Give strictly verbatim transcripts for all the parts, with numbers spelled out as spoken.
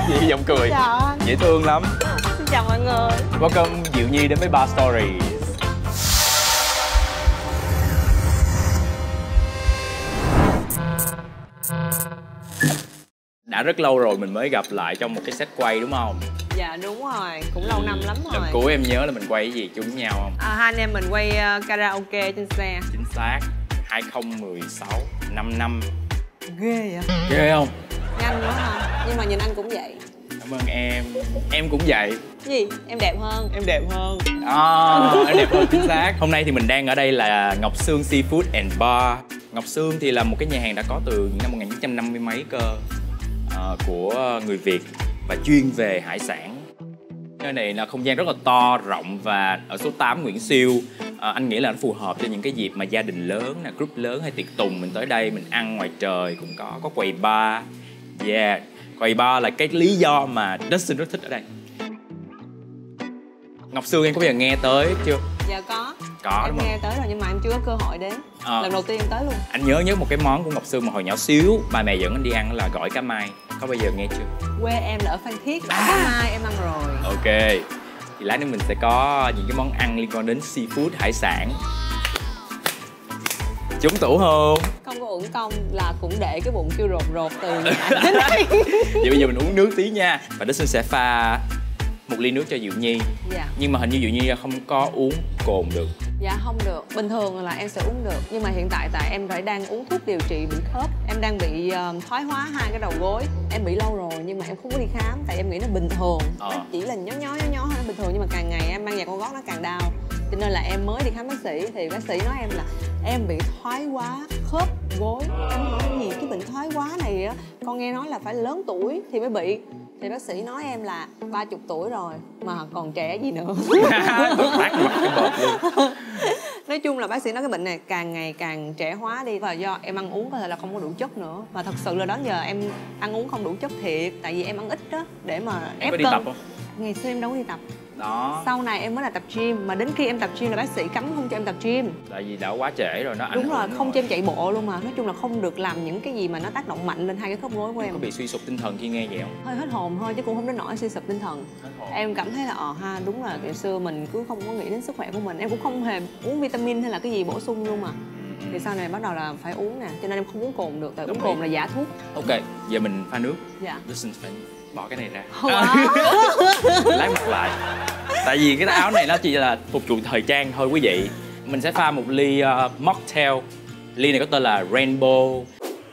Vậy giọng cười chào anh. dễ thương lắm. Xin chào mọi người. Welcome Diệu Nhi đến với Bar Stories. Đã rất lâu rồi mình mới gặp lại trong một cái set quay đúng không? Dạ đúng rồi, cũng lâu năm lắm rồi. Lần cuối em nhớ là mình quay cái gì chung với nhau không? À, hai anh em mình quay uh, karaoke trên xe. Chính xác, hai không một sáu, năm năm. Ghê vậy? Ghê không? Nhanh quá ha. Nhưng mà nhìn anh cũng vậy. Cảm ơn em. Em cũng vậy. Gì? Em đẹp hơn. Em đẹp hơn. À, em đẹp hơn chính xác. Hôm nay thì mình đang ở đây là Ngọc Sương Seafood and Bar. Ngọc Sương thì là một cái nhà hàng đã có từ những năm một nghìn chín trăm năm mươi mấy cơ, à, của người Việt và chuyên về hải sản. Nơi này là không gian rất là to, rộng và ở số tám Nguyễn Siêu. À, anh nghĩ là nó phù hợp cho những cái dịp mà gia đình lớn, nè, group lớn hay tiệc tùng mình tới đây mình ăn ngoài trời cũng có, có quầy bar. Yeah, quầy bar là cái lý do mà Dustin rất thích ở đây. Ngọc Sương em có bao giờ nghe tới chưa? Dạ có. Có em đúng không? nghe tới rồi nhưng mà em chưa có cơ hội đến. À. Lần đầu tiên em tới luôn. Anh nhớ nhớ một cái món của Ngọc Sương mà hồi nhỏ xíu ba mẹ dẫn anh đi ăn là gỏi cá mai. Có bao giờ nghe chưa? Quê em là ở Phan Thiết, gỏi à. cá mai em ăn rồi. Ok, thì lát nữa mình sẽ có những cái món ăn liên quan đến seafood, hải sản. Trúng tủ không? Không có uổng công là cũng để cái bụng kêu rột rột từ nhà đến đây. Vậy bây giờ mình uống nước tí nha. Và Dustin sẽ pha một ly nước cho Diệu Nhi. Dạ. Nhưng mà hình như Diệu Nhi không có uống cồn được. Dạ không được. Bình thường là em sẽ uống được. Nhưng mà hiện tại tại em phải đang uống thuốc điều trị bị khớp. Em đang bị uh, thoái hóa hai cái đầu gối. Em bị lâu rồi nhưng mà em không có đi khám. Tại em nghĩ nó bình thường. Ờ. Nó chỉ là nhó nhó nhó nhó nó bình thường. Nhưng mà càng ngày em mang giày con gót nó càng đau. Cho nên là em mới đi khám bác sĩ. Thì bác sĩ nói em là em bị thoái hóa khớp gối. Em hỏi gì cái bệnh thoái hóa này á, con nghe nói là phải lớn tuổi thì mới bị. Thì bác sĩ nói em là ba chục tuổi rồi mà còn trẻ gì nữa. Nói chung là bác sĩ nói cái bệnh này càng ngày càng trẻ hóa đi. Và do em ăn uống có thể là không có đủ chất nữa. Mà thật sự là đó giờ em ăn uống không đủ chất thiệt. Tại vì em ăn ít đó để mà ép cân. Em có đi tập không? Ngày xưa em đâu có đi tập. Đó. Sau này em mới là tập gym. Mà đến khi em tập gym là bác sĩ cấm không cho em tập gym. Tại vì đã quá trễ rồi nó ảnh. Đúng rồi, không cho em chạy bộ luôn mà. Nói chung là không được làm những cái gì mà nó tác động mạnh lên hai cái khớp gối của em. Có bị suy sụp tinh thần khi nghe vậy không? Hơi hết hồn thôi chứ cũng không đến nỗi suy sụp tinh thần. Em cảm thấy là ờ ha, đúng là ngày xưa mình cứ không có nghĩ đến sức khỏe của mình. Em cũng không hề uống vitamin hay là cái gì bổ sung luôn mà. Thì sau này bắt đầu là phải uống nè, cho nên em không uống cồn được, tại uống cồn là giả thuốc. Ok, giờ mình pha nước. Dạ. Dustin phải bỏ cái này ra. Wow. Lát mặc lại. Tại vì cái áo này nó chỉ là phục vụ thời trang thôi quý vị. Mình sẽ pha một ly uh, mocktail. Ly này có tên là Rainbow.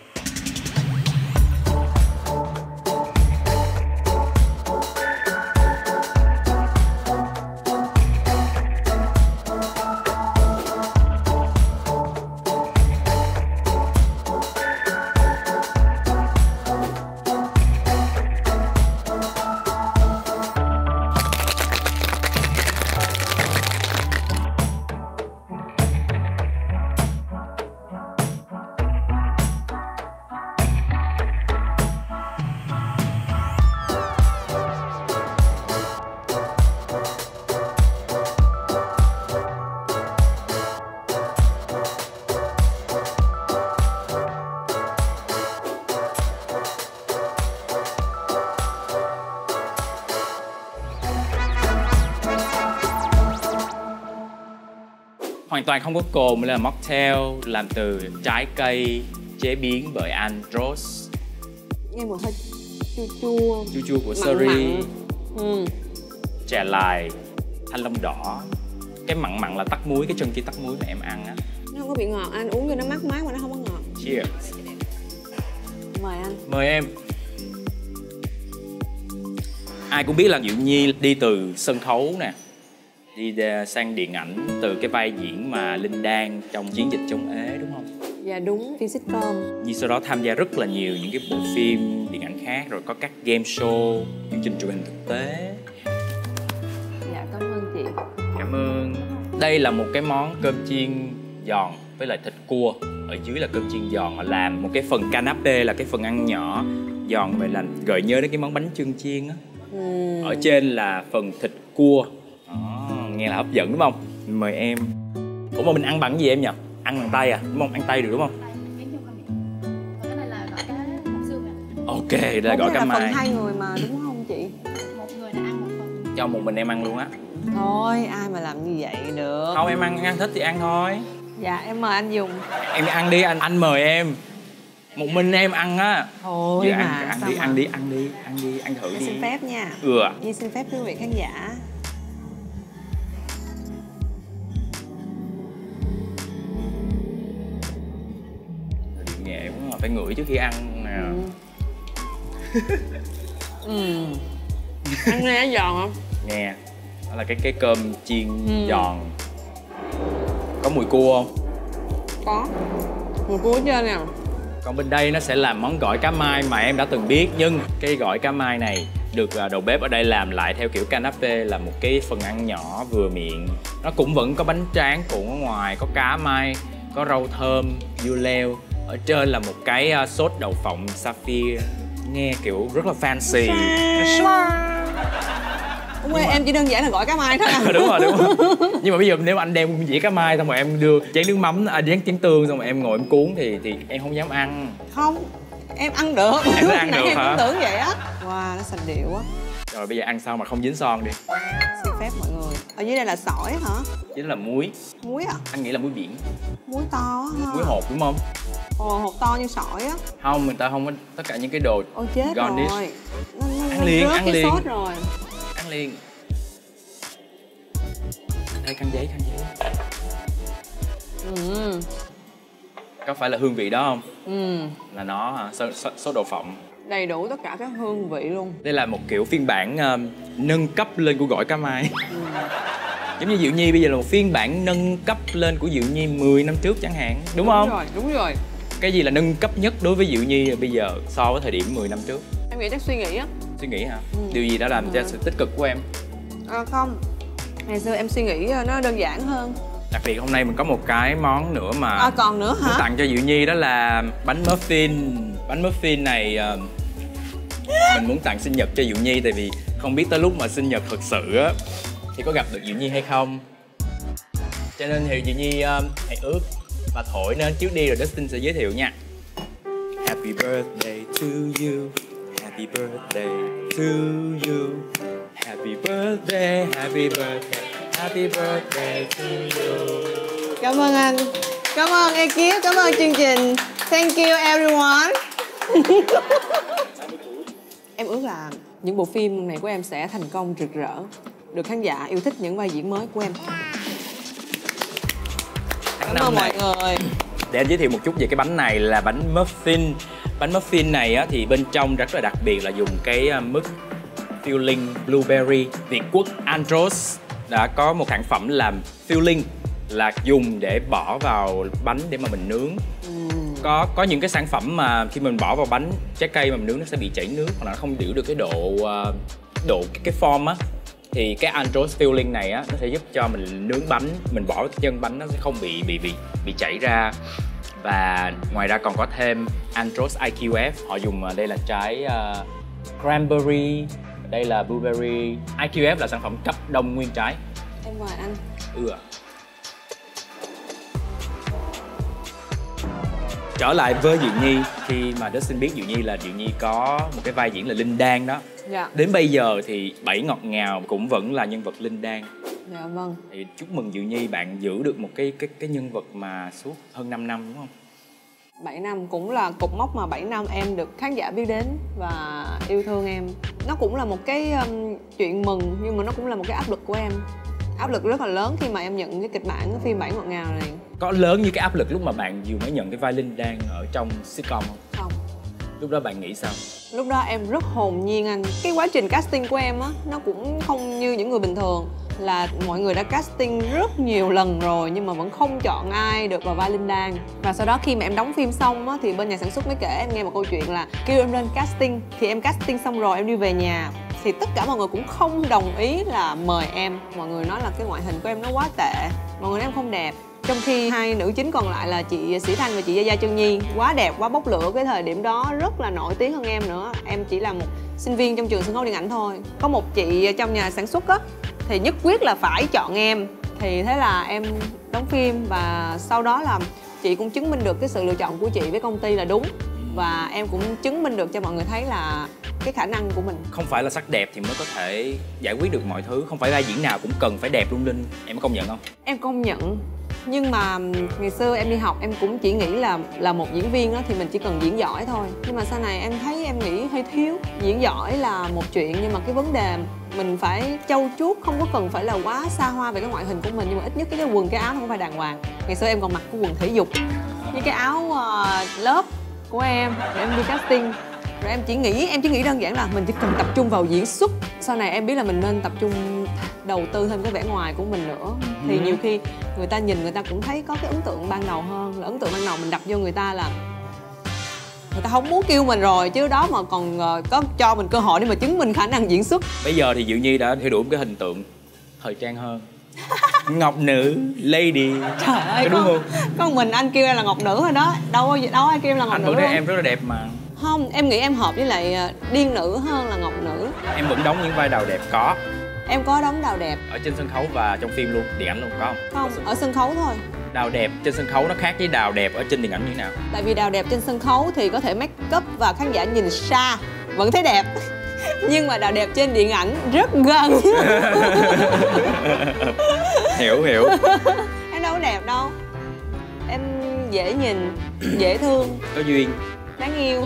Hoàn toàn không có cồn, là mocktail làm từ trái cây chế biến bởi anh Rose. Nghe mùi hơi chua chua. Chua chua của mặn seri, mặn. Ừ. chè lài, thanh long đỏ. Cái mặn mặn là tắc muối, cái chân kia tắc muối mà em ăn á. Nó không có bị ngọt, anh uống cho nó mát mát mà nó không có ngọt. Cheers. Mời anh. Mời em. Ai cũng biết là Diệu Nhi đi từ sân khấu nè, đi sang điện ảnh từ cái vai diễn mà Linh Đan trong Chiến dịch chống ế đúng không? Dạ đúng, phim sitcom. Nhi sau đó tham gia rất là nhiều những cái bộ phim điện ảnh khác, rồi có các game show, chương trình truyền hình thực tế. Dạ cảm ơn chị. Cảm ơn. Đây là một cái món cơm chiên giòn với lại thịt cua. Ở dưới là cơm chiên giòn mà làm một cái phần canapé là cái phần ăn nhỏ giòn vậy là gợi nhớ đến cái món bánh chưng chiên á. Ừ. Ở trên là phần thịt cua. Đó, nghe là hấp dẫn đúng không? Mời em. Ủa mà mình ăn bằng gì em nhỉ? Ăn bằng tay à? Đúng không? Ăn tay được đúng không? Ok, Ok, đây gọi cá mai. Phần hai người mà đúng không chị? Một người đã ăn một phần. Cho một mình em ăn luôn á. Thôi ai mà làm như vậy được. Không, em ăn, ăn thích thì ăn thôi. Dạ em mời anh dùng. Em ăn đi, anh anh mời em. Một mình em ăn á. Thôi Giờ mà ăn, ăn đi, mà. ăn đi, ăn đi, ăn đi, ăn thử em đi. xin phép nha. Ừ. Nhi xin phép quý vị khán giả. Điện nghệ quá mà, phải ngửi trước khi ăn nè. Ừ. ừ. Ăn nghe giòn không? Nghe. Đó là cái cái cơm chiên ừ. giòn. Có mùi cua không? Có. Mùi cua hết trơn nè. Còn bên đây nó sẽ là món gỏi cá mai mà em đã từng biết. Nhưng cái gỏi cá mai này được đầu bếp ở đây làm lại theo kiểu canapé, là một cái phần ăn nhỏ vừa miệng. Nó cũng vẫn có bánh tráng cuộn ở ngoài, có cá mai, có rau thơm, dưa leo. Ở trên là một cái sốt đậu phộng sapphire. Nghe kiểu rất là fancy. Đúng rồi, em chỉ đơn giản là gỏi cá mai thôi à. Đúng rồi, đúng rồi. Nhưng mà bây giờ nếu anh đem dĩa cá mai xong rồi em đưa chén nước mắm, à, chén chén tương xong rồi em ngồi em cuốn thì thì em không dám ăn. Không, em ăn được. Em sẽ ăn được em hả? cũng tưởng vậy á. Wow, nó sành điệu quá. Rồi bây giờ ăn sao mà không dính son đi. Xin phép mọi người. Ở dưới đây là sỏi hả? Chính là muối. Muối à? Anh nghĩ là muối biển. Muối to á ha. Muối hột đúng không? Ồ, hột to như sỏi á. Không, người ta không có tất cả những cái đồ. Ôi chết garnish. rồi. Nó, nó, Ăn nó liền, rớt ăn cái liền. sốt rồi. Ăn liền. Đây, khăn giấy, khăn giấy. Ừ. Có phải là hương vị đó không? Ừ. Là nó hả? Sốt, sốt, sốt đậu phộng. Đầy đủ tất cả các hương vị luôn. Đây là một kiểu phiên bản uh, nâng cấp lên của gỏi cá mai. Ừ. Giống như Diệu Nhi bây giờ là một phiên bản nâng cấp lên của Diệu Nhi mười năm trước chẳng hạn. Đúng, đúng không? Đúng rồi, đúng rồi. Cái gì là nâng cấp nhất đối với Diệu Nhi bây giờ so với thời điểm mười năm trước? Em nghĩ chắc suy nghĩ á. Suy nghĩ hả? Ừ. Điều gì đã làm ừ. cho sự tích cực của em? À, không. Ngày xưa em suy nghĩ nó đơn giản hơn. Đặc biệt hôm nay mình có một cái món nữa mà À còn nữa hả? muốn tặng cho Diệu Nhi, đó là bánh muffin. Bánh muffin này uh, mình muốn tặng sinh nhật cho Diệu Nhi, tại vì không biết tới lúc mà sinh nhật thực sự á thì có gặp được Diệu Nhi hay không. Cho nên thì Diệu Nhi uh, hãy ước và thổi nên trước đi rồi Dustin sẽ giới thiệu nha. Happy birthday to you. Happy birthday to you. Happy birthday, happy birthday, happy birthday to you. Cảm ơn anh. Cảm ơn ekip, cảm ơn chương trình. Thank you everyone. Em ước là những bộ phim này của em sẽ thành công rực rỡ, được khán giả yêu thích những vai diễn mới của em. Cảm ơn mọi người. Để anh giới thiệu một chút về cái bánh này, là bánh muffin. Bánh muffin này á, thì bên trong rất là đặc biệt là dùng cái mứt filling blueberry. Việt Quốc Andros đã có một sản phẩm làm filling, là dùng để bỏ vào bánh để mà mình nướng. Ừ. Có có những cái sản phẩm mà khi mình bỏ vào bánh trái cây mà mình nướng nó sẽ bị chảy nước, hoặc là nó không giữ được cái độ độ cái form á. Thì cái Andros filling này á, nó sẽ giúp cho mình nướng bánh, mình bỏ chân bánh nó sẽ không bị bị bị bị chảy ra. Và ngoài ra còn có thêm Andros i kiu ép, họ dùng đây là trái uh, cranberry, đây là blueberry. i kiu ép là sản phẩm cấp đông nguyên trái. Em mời anh. Ừ ạ. Trở lại với Diệu Nhi, khi mà Dustin biết Diệu Nhi là Diệu Nhi có một cái vai diễn là Linh Đan đó. Dạ. Đến bây giờ thì Bảy Ngọt Ngào cũng vẫn là nhân vật Linh Đan. Dạ vâng. Thì chúc mừng Diệu Nhi, bạn giữ được một cái cái cái nhân vật mà suốt hơn năm năm đúng không? bảy năm cũng là cột mốc mà bảy năm em được khán giả biết đến và yêu thương em. Nó cũng là một cái um, chuyện mừng, nhưng mà nó cũng là một cái áp lực của em. Áp lực rất là lớn khi mà em nhận cái kịch bản cái phim Bảy Ngọt Ngào này. Có lớn như cái áp lực lúc mà bạn vừa mới nhận cái vai Linh Đan ở trong sitcom không? Không. Lúc đó bạn nghĩ sao? Lúc đó em rất hồn nhiên anh. Cái quá trình casting của em á, nó cũng không như những người bình thường. Là mọi người đã casting rất nhiều lần rồi nhưng mà vẫn không chọn ai được vào vai Linh Đan. Và sau đó khi mà em đóng phim xong á, thì bên nhà sản xuất mới kể em nghe một câu chuyện là kêu em lên casting. Thì em casting xong rồi em đi về nhà thì tất cả mọi người cũng không đồng ý là mời em. Mọi người nói là cái ngoại hình của em nó quá tệ, mọi người nói em không đẹp. Trong khi hai nữ chính còn lại là chị Sĩ Thanh và chị Gia Gia Chân Nhi quá đẹp, quá bốc lửa, cái thời điểm đó rất là nổi tiếng hơn em nữa. Em chỉ là một sinh viên trong trường sân khấu điện ảnh thôi. Có một chị trong nhà sản xuất á thì nhất quyết là phải chọn em. Thì thế là em đóng phim và sau đó là chị cũng chứng minh được cái sự lựa chọn của chị với công ty là đúng. và em cũng chứng minh được cho mọi người thấy là cái khả năng của mình. Không phải là sắc đẹp thì mới có thể giải quyết được mọi thứ, không phải vai diễn nào cũng cần phải đẹp lung linh, em có công nhận không? Em công nhận, nhưng mà ngày xưa em đi học em cũng chỉ nghĩ là là một diễn viên đó thì mình chỉ cần diễn giỏi thôi, nhưng mà sau này em thấy em nghĩ hơi thiếu. Diễn giỏi là một chuyện, nhưng mà cái vấn đề mình phải trau chuốt, không có cần phải là quá xa hoa về cái ngoại hình của mình, nhưng mà ít nhất cái, cái quần cái áo nó không phải đàng hoàng. Ngày xưa em còn mặc cái quần thể dục với cái áo uh, lớp của em để em đi casting, rồi em chỉ nghĩ em chỉ nghĩ đơn giản là mình chỉ cần tập trung vào diễn xuất. Sau này em biết là mình nên tập trung đầu tư thêm cái vẻ ngoài của mình nữa, thì nhiều khi người ta nhìn người ta cũng thấy có cái ấn tượng ban đầu hơn là ấn tượng ban đầu mình đặt vô người ta là người ta không muốn kêu mình rồi, chứ đó mà còn có cho mình cơ hội để mà chứng minh khả năng diễn xuất. Bây giờ thì Diệu Nhi đã theo đuổi cái hình tượng thời trang hơn. Ngọc nữ, lady. Trời ơi, đúng con, không? con mình anh kêu em là ngọc nữ rồi đó, đâu đâu ai kêu em là ngọc anh nữ. Anh vẫn thấy không? em rất là đẹp mà. Không, em nghĩ em hợp với lại điên nữ hơn là ngọc nữ. Em vẫn đóng những vai đào đẹp có. Em có đóng đào đẹp ở trên sân khấu và trong phim luôn, điện ảnh luôn có không? Không, ở sân khấu thôi. Đào đẹp trên sân khấu nó khác với đào đẹp ở trên điện ảnh như thế nào? Tại vì đào đẹp trên sân khấu thì có thể make up và khán giả nhìn xa vẫn thấy đẹp. Nhưng mà đào đẹp trên điện ảnh rất gần. Hiểu hiểu. Em đâu có đẹp đâu. Em dễ nhìn, dễ thương, có duyên, đáng yêu.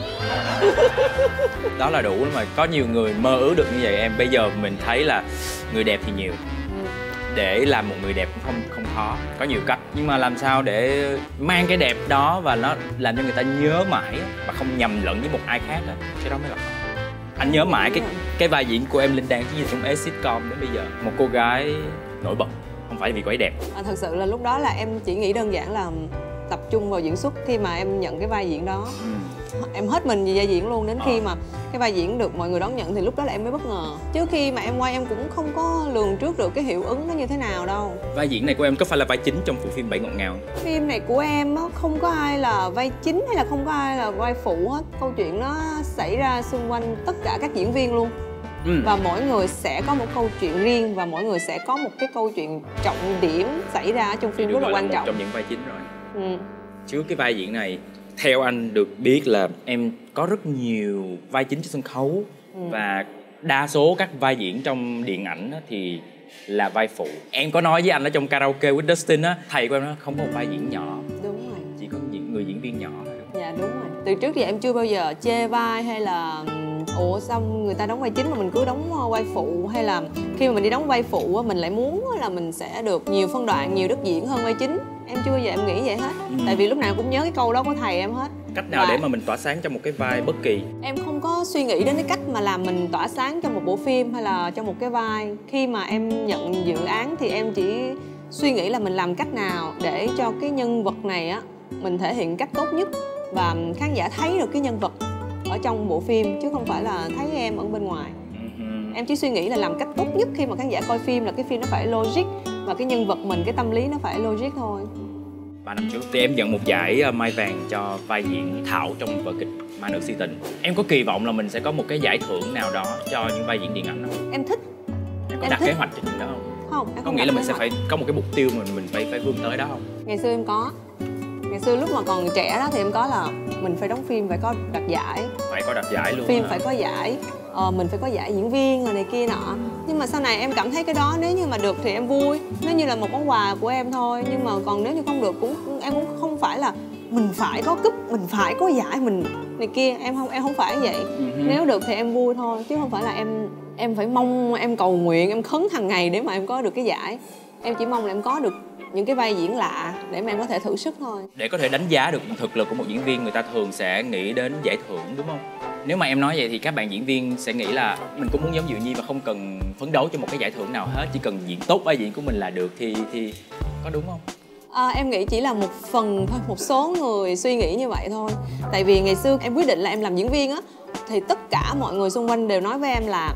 Đó là đủ mà. Có nhiều người mơ ước được như vậy em. Bây giờ mình thấy là người đẹp thì nhiều, ừ. để làm một người đẹp cũng không không khó, có nhiều cách. Nhưng mà làm sao để mang cái đẹp đó và nó làm cho người ta nhớ mãi mà không nhầm lẫn với một ai khác đó, cái đó mới là khó. Anh nhớ mãi cái cái vai diễn của em Linh Đan cái gì trong ét sitcom đến bây giờ, một cô gái nổi bật, không phải vì cô ấy đẹp. À, thật sự là lúc đó là em chỉ nghĩ đơn giản là tập trung vào diễn xuất. Khi mà em nhận cái vai diễn đó, ừ. em hết mình vì vai diễn luôn. Đến à. khi mà cái vai diễn được mọi người đón nhận thì lúc đó là em mới bất ngờ. Chứ khi mà em quay em cũng không có lường trước được cái hiệu ứng nó như thế nào đâu. Vai diễn này của em có phải là vai chính trong bộ phim Bảy Ngọt Ngào? Phim này của em á, không có ai là vai chính hay là không có ai là vai phụ hết. Câu chuyện nó xảy ra xung quanh tất cả các diễn viên luôn. Ừ. Và mỗi người sẽ có một câu chuyện riêng và mỗi người sẽ có một cái câu chuyện trọng điểm xảy ra trong phim rất là quan trọng. Trong những vai chính rồi. Ừ. Trước cái vai diễn này, theo anh được biết là em có rất nhiều vai chính trên sân khấu, ừ. và đa số các vai diễn trong điện ảnh thì là vai phụ. Em có nói với anh ở trong Karaoke with Dustin á, thầy của em nói không có một vai diễn nhỏ. Đúng rồi. Chỉ có những người diễn viên nhỏ thôi. Dạ đúng rồi. Từ trước thì em chưa bao giờ chê vai hay là ủa xong người ta đóng vai chính mà mình cứ đóng vai phụ, hay là khi mà mình đi đóng vai phụ mình lại muốn là mình sẽ được nhiều phân đoạn, nhiều đất diễn hơn vai chính. Em chưa bao giờ em nghĩ vậy hết. Ừ. Tại vì lúc nào cũng nhớ cái câu đó của thầy em hết. Cách nào và để mà mình tỏa sáng trong một cái vai bất kỳ? Em không có suy nghĩ đến cái cách mà làm mình tỏa sáng trong một bộ phim hay là trong một cái vai. Khi mà em nhận dự án thì em chỉ suy nghĩ là mình làm cách nào để cho cái nhân vật này á mình thể hiện cách tốt nhất và khán giả thấy được cái nhân vật ở trong bộ phim chứ không phải là thấy em ở bên ngoài. Uh-huh. Em chỉ suy nghĩ là làm cách tốt nhất khi mà khán giả coi phim là cái phim nó phải logic và cái nhân vật mình, cái tâm lý nó phải logic thôi. Ba năm trước thì em nhận một giải Mai Vàng cho vai diễn Thảo trong vở kịch Ma Nữ Si Tình. Em có kỳ vọng là mình sẽ có một cái giải thưởng nào đó cho những vai diễn điện ảnh không? Em thích. Em có em đặt thích. kế hoạch cho chuyện đó không? Không, em có không nghĩa là mình sẽ hoạch. phải có một cái mục tiêu mà mình phải phải vươn tới đó không? Ngày xưa em có. Ngày xưa lúc mà còn trẻ đó thì em có là mình phải đóng phim phải có đạt giải. Phải có đạt giải luôn. Phim hả? phải có giải, ờ, mình phải có giải diễn viên rồi này kia nọ. Nhưng mà sau này em cảm thấy cái đó nếu như mà được thì em vui, nếu như là một món quà của em thôi. Nhưng mà còn nếu như không được cũng em cũng không phải là mình phải có cúp, mình phải có giải, mình này kia. Em không em không phải vậy. Uh-huh. Nếu được thì em vui thôi chứ không phải là em em phải mong, em cầu nguyện, em khấn hàng ngày để mà em có được cái giải. Em chỉ mong là em có được những cái vai diễn lạ để mà em có thể thử sức thôi. Để có thể đánh giá được thực lực của một diễn viên, người ta thường sẽ nghĩ đến giải thưởng đúng không? Nếu mà em nói vậy thì các bạn diễn viên sẽ nghĩ là mình cũng muốn giống Diệu Nhi và không cần phấn đấu cho một cái giải thưởng nào hết, chỉ cần diễn tốt vai diễn của mình là được, thì thì có đúng không? À, em nghĩ chỉ là một phần thôi, một số người suy nghĩ như vậy thôi. Tại vì ngày xưa em quyết định là em làm diễn viên á, thì tất cả mọi người xung quanh đều nói với em là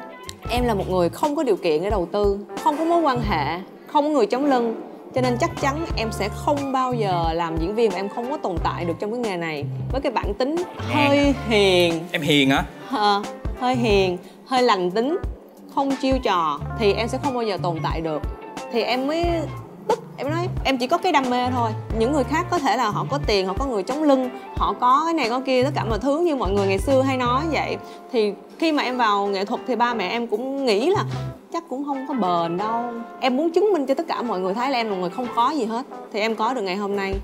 em là một người không có điều kiện để đầu tư, không có mối quan hệ, không có người chống lưng, cho nên chắc chắn em sẽ không bao giờ làm diễn viên và em không có tồn tại được trong cái nghề này. Với cái bản tính hơi hiền. Em hiền hả? À, hơi hiền, hơi lành tính, không chiêu trò thì em sẽ không bao giờ tồn tại được. Thì em mới tất Em nói em chỉ có cái đam mê thôi. Những người khác có thể là họ có tiền, họ có người chống lưng, họ có cái này có kia, tất cả mọi thứ như mọi người ngày xưa hay nói vậy. Thì khi mà em vào nghệ thuật thì ba mẹ em cũng nghĩ là chắc cũng không có bền đâu. Em muốn chứng minh cho tất cả mọi người thấy là em là người không có gì hết. Thì em có được ngày hôm nay.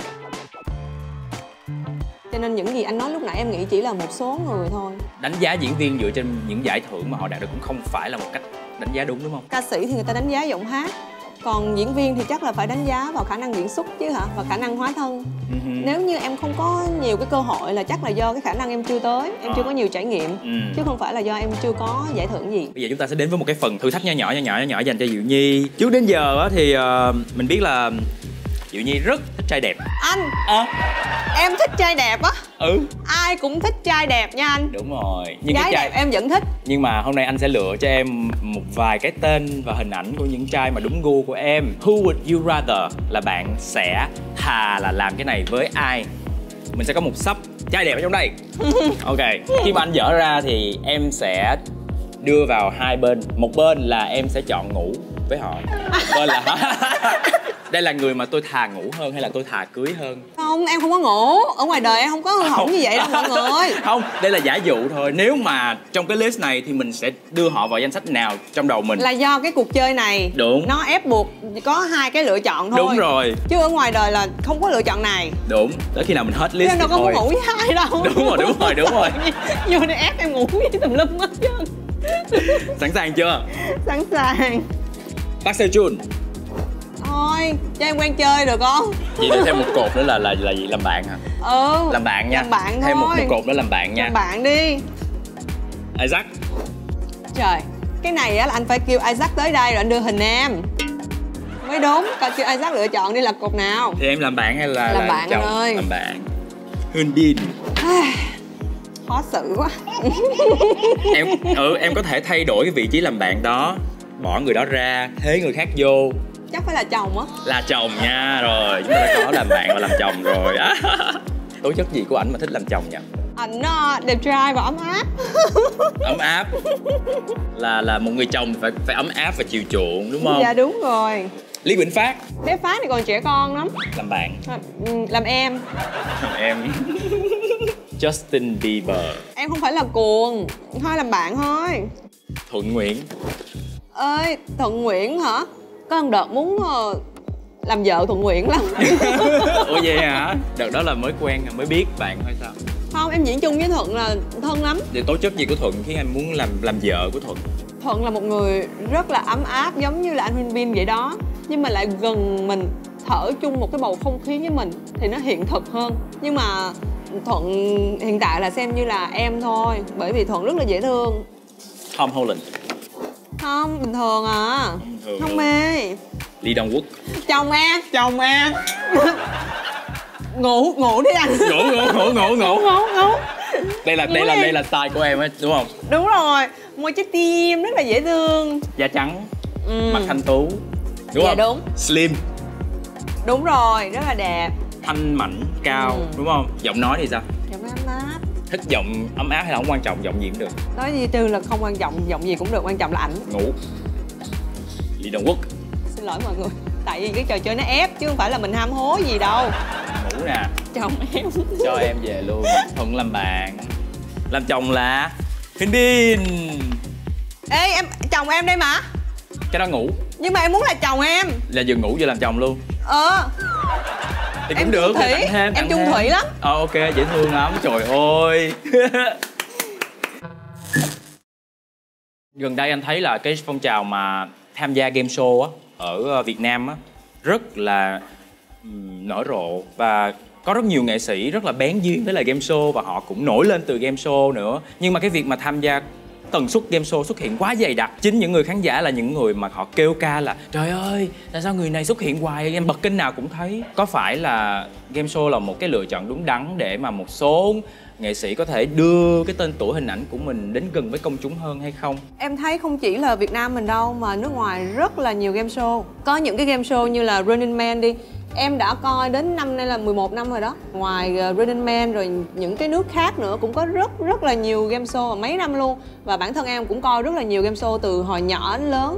Cho nên những gì anh nói lúc nãy em nghĩ chỉ là một số người thôi. Đánh giá diễn viên dựa trên những giải thưởng mà họ đạt được cũng không phải là một cách đánh giá đúng, đúng không? Ca sĩ thì người ta đánh giá giọng hát, còn diễn viên thì chắc là phải đánh giá vào khả năng diễn xuất chứ hả, và khả năng hóa thân. Uh-huh. Nếu như em không có nhiều cái cơ hội là chắc là do cái khả năng em chưa tới, em à. chưa có nhiều trải nghiệm, uh. chứ không phải là do em chưa có giải thưởng gì. Bây giờ chúng ta sẽ đến với một cái phần thử thách nhỏ nhỏ nhỏ nhỏ nhỏ dành cho Diệu Nhi. Trước đến giờ thì uh, mình biết là Diệu Nhi rất thích trai đẹp. Anh à. Em thích trai đẹp á. Ừ. Ai cũng thích trai đẹp nha anh. Đúng rồi. Nhưng gái cái trai... đẹp em vẫn thích. Nhưng mà hôm nay anh sẽ lựa cho em một vài cái tên và hình ảnh của những trai mà đúng gu của em. Who would you rather, là bạn sẽ thà là làm cái này với ai? Mình sẽ có một sắp trai đẹp ở trong đây. Ok. Khi mà anh dở ra thì em sẽ đưa vào hai bên. Một bên là em sẽ chọn ngủ với họ. Bên là đây là người mà tôi thà ngủ hơn hay là tôi thà cưới hơn? Không, em không có ngủ. Ở ngoài đời em không có hư hỏng như vậy đâu mọi người. Không, đây là giả dụ thôi. Nếu mà trong cái list này thì mình sẽ đưa họ vào danh sách nào trong đầu mình? Là do cái cuộc chơi này. Đúng. Nó ép buộc có hai cái lựa chọn thôi. Đúng rồi. Chứ ở ngoài đời là không có lựa chọn này. Đúng. Tới khi nào mình hết list em đâu có muốn ngủ với ai đâu. Đúng rồi, đúng rồi, đúng rồi. Vô đây ép em ngủ với tùm lum hết chứ. Sẵn sàng chưa? Sẵn sàng. Park Seo Joon. Thôi, cho em quen chơi được không? Vậy được thêm một cột nữa là là là gì, làm bạn hả? Ừ. Làm bạn nha. Làm bạn thôi. Thêm một, một cột nữa làm bạn nha. Làm bạn đi. Isaac. Trời, cái này á là anh phải kêu Isaac tới đây rồi anh đưa hình em mới đúng. Coi kêu Isaac lựa chọn đi là cột nào. Thì em làm bạn hay là làm là bạn chồng? Anh ơi. Làm bạn. Hyun Bin. Khó xử quá. Em ừ em có thể thay đổi cái vị trí làm bạn đó, bỏ người đó ra, thế người khác vô. Chắc phải là chồng á. Là chồng nha. Rồi chúng ta đã có làm bạn và làm chồng rồi. Tố chất gì của ảnh mà thích làm chồng nhỉ? Ảnh uh, đẹp trai và ấm áp. Ấm áp. Là là một người chồng phải phải ấm áp và chiều chuộng đúng không? Dạ đúng rồi. Lý Vĩnh Phát. Bé Phát thì còn trẻ con lắm. Làm bạn. Làm em. Làm em. Justin Bieber. Em không phải là cuồng, thôi làm bạn thôi. Thuận Nguyễn. Ơi, Thuận Nguyễn hả? Có một đợt muốn uh, làm vợ Thuận Nguyễn lắm. Ủa vậy hả? Đợt đó là mới quen, mới biết bạn hay sao? Không, em diễn chung với Thuận là thân lắm. Vậy tố chất gì của Thuận khiến em muốn làm làm vợ của Thuận? Thuận là một người rất là ấm áp, giống như là anh Huynh Bin vậy đó. Nhưng mà lại gần mình, thở chung một cái bầu không khí với mình thì nó hiện thực hơn. Nhưng mà Thuận hiện tại là xem như là em thôi, bởi vì Thuận rất là dễ thương. Tom Holland. Không, bình thường à. Thường không luôn. Mê. Lee Dong Wook. Chồng em. Chồng em. ngủ ngủ đi anh. Ngủ ngủ ngủ ngủ ngủ ngủ ngủ. Đây là ngủ đây đi. là đây là style của em ấy đúng không? Đúng rồi, môi trái tim rất là dễ thương. Da trắng, ừ. Mặt thanh tú, đúng dạ, không? Đúng. Slim. Đúng rồi, rất là đẹp. Thanh mảnh cao, ừ. đúng không? Giọng nói thì sao? Giọng nói ấm áp. Thích giọng ấm áp hay là không quan trọng, giọng gì cũng được? Nói gì trừ là không quan trọng, giọng gì cũng được, quan trọng là ảnh. Ngủ. Lee Dong Wook. Xin lỗi mọi người, tại vì cái trò chơi nó ép chứ không phải là mình ham hố gì đâu. Ngủ nè. Chồng em. Cho em về luôn. Thuận làm bạn. Làm chồng là Hyun Bin. Ê em, chồng em đây mà. Cái đó ngủ. Nhưng mà em muốn là chồng em. Là vừa ngủ vừa làm chồng luôn. Ờ. Thì cũng em được, thủy. Thêm, em chung thủy lắm. Ờ ok, dễ thương lắm, trời ơi. Gần đây anh thấy là cái phong trào mà tham gia game show á ở Việt Nam á rất là um, nở rộ, và có rất nhiều nghệ sĩ rất là bén duyên với lại game show và họ cũng nổi lên từ game show nữa. Nhưng mà cái việc mà tham gia tần suất game show xuất hiện quá dày đặc, chính những người khán giả là những người mà họ kêu ca là trời ơi tại sao người này xuất hiện hoài, em bật kênh nào cũng thấy. Có phải là game show là một cái lựa chọn đúng đắn để mà một số nghệ sĩ có thể đưa cái tên tuổi hình ảnh của mình đến gần với công chúng hơn hay không? Em thấy không chỉ là Việt Nam mình đâu mà nước ngoài rất là nhiều game show. Có những cái game show như là Running Man đi, em đã coi đến năm nay là mười một năm rồi đó. Ngoài uh, Running Man rồi những cái nước khác nữa cũng có rất rất là nhiều game show mấy năm luôn. Và bản thân em cũng coi rất là nhiều game show từ hồi nhỏ đến lớn.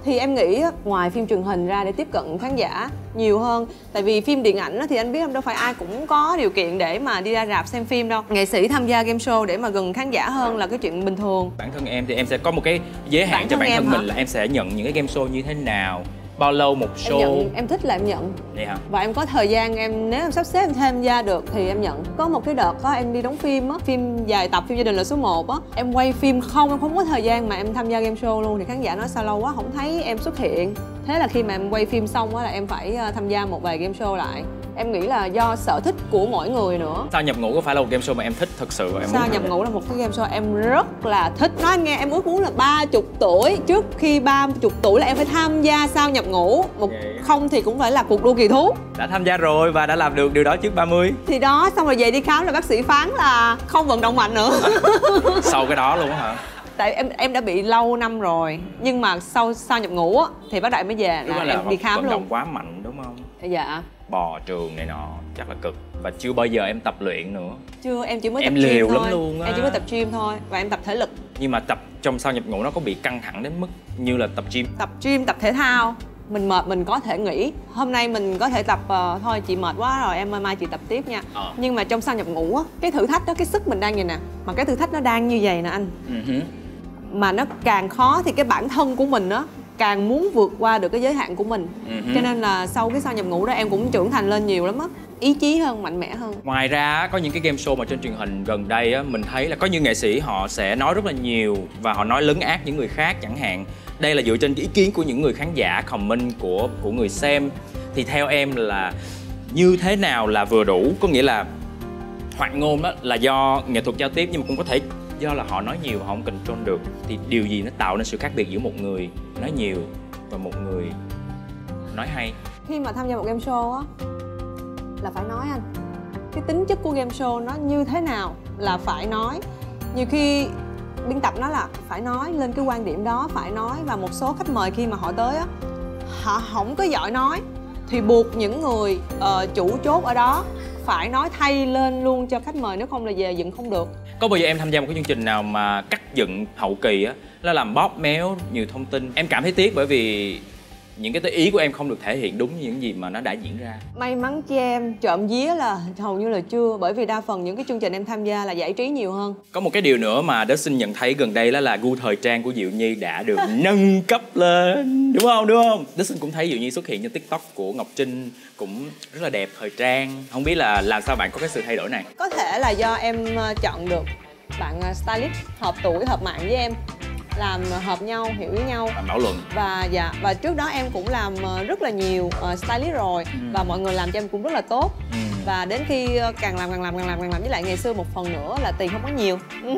Thì em nghĩ ngoài phim truyền hình ra để tiếp cận khán giả nhiều hơn. Tại vì phim điện ảnh thì anh biết không, đâu phải ai cũng có điều kiện để mà đi ra rạp xem phim đâu. Nghệ sĩ tham gia game show để mà gần khán giả hơn là cái chuyện bình thường. Bản thân em thì em sẽ có một cái giới hạn bản cho bản thân hả? mình là em sẽ nhận những cái game show như thế nào, bao lâu một show. Em nhận, em thích là em nhận. Vậy hả? Và em có thời gian, em nếu em sắp xếp em tham gia được thì em nhận. Có một cái đợt đó em đi đóng phim á, phim dài tập, phim gia đình là số một á, em quay phim không, em không có thời gian mà em tham gia game show luôn. Thì khán giả nói sao lâu quá không thấy em xuất hiện. Thế là khi mà em quay phim xong á là em phải tham gia một vài game show lại. Em nghĩ là do sở thích của mỗi người nữa. Sao nhập ngũ có phải là một game show mà em thích thật sự em Sao nhập ngũ là một cái game show em rất là thích. Nói anh nghe, em ước muốn là ba chục tuổi, trước khi ba chục tuổi là em phải tham gia Sao nhập ngũ. Một Vậy. Không thì cũng phải là cuộc đua kỳ thú. Đã tham gia rồi và đã làm được điều đó trước ba mươi. Thì đó, xong rồi về đi khám là bác sĩ phán là không vận động mạnh nữa. Sau cái đó luôn á hả? Tại em em đã bị lâu năm rồi, nhưng mà sau sau nhập ngũ á thì bác đại mới về là, là em đi khám vận luôn. động quá mạnh đúng không? Dạ. Bò trường này nọ chắc là cực và chưa bao giờ em tập luyện nữa. Chưa, em chỉ mới em tập liều gym lắm thôi. luôn á. Em chỉ mới tập gym thôi và em tập thể lực. Nhưng mà tập trong Sao nhập ngũ nó có bị căng thẳng đến mức như là tập gym? Tập gym, tập thể thao mình mệt mình có thể nghỉ. Hôm nay mình có thể tập uh, thôi chị mệt quá rồi em mai chị tập tiếp nha. Ờ. Nhưng mà trong Sao nhập ngũ á, cái thử thách đó, cái sức mình đang như nè, mà cái thử thách nó đang như vậy nè anh. Uh-huh. Mà nó càng khó thì cái bản thân của mình á càng muốn vượt qua được cái giới hạn của mình. Uh-huh. Cho nên là sau cái Sao nhập ngũ đó em cũng trưởng thành lên nhiều lắm á, ý chí hơn, mạnh mẽ hơn. Ngoài ra có những cái game show mà trên truyền hình gần đây á, mình thấy là có những nghệ sĩ họ sẽ nói rất là nhiều và họ nói lấn át những người khác chẳng hạn. Đây là dựa trên cái ý kiến của những người khán giả, comment của của người xem. Thì theo em là như thế nào là vừa đủ? Có nghĩa là hoạt ngôn đó là do nghệ thuật giao tiếp, nhưng mà cũng có thể do là họ nói nhiều và họ không control được. Thì điều gì nó tạo nên sự khác biệt giữa một người nói nhiều và một người nói hay? Khi mà tham gia một game show á là phải nói anh. Cái tính chất của game show nó như thế nào là phải nói. Nhiều khi biên tập nó là phải nói lên cái quan điểm đó, phải nói. Và một số khách mời khi mà họ tới á, họ không có giỏi nói thì buộc những người uh, chủ chốt ở đó phải nói thay lên luôn cho khách mời, nếu không là về dựng không được. Có bao giờ em tham gia một cái chương trình nào mà cắt dựng hậu kỳ á, nó làm bóp méo nhiều thông tin, em cảm thấy tiếc bởi vì những cái ý của em không được thể hiện đúng những gì mà nó đã diễn ra? May mắn cho em, trộm vía là hầu như là chưa. Bởi vì đa phần những cái chương trình em tham gia là giải trí nhiều hơn. Có một cái điều nữa mà Dustin nhận thấy gần đây đó là gu thời trang của Diệu Nhi đã được nâng cấp lên. Đúng không? Đúng không? Dustin cũng thấy Diệu Nhi xuất hiện trên TikTok của Ngọc Trinh cũng rất là đẹp, thời trang. Không biết là làm sao bạn có cái sự thay đổi này? Có thể là do em chọn được bạn stylist hợp tuổi, hợp mạng với em, làm hợp nhau, hiểu với nhau, Bảo luận. Và dạ, và trước đó em cũng làm rất là nhiều uh, stylist rồi. ừ. Và mọi người làm cho em cũng rất là tốt. ừ. Và đến khi càng làm càng làm càng làm càng làm với lại ngày xưa một phần nữa là tiền không có nhiều.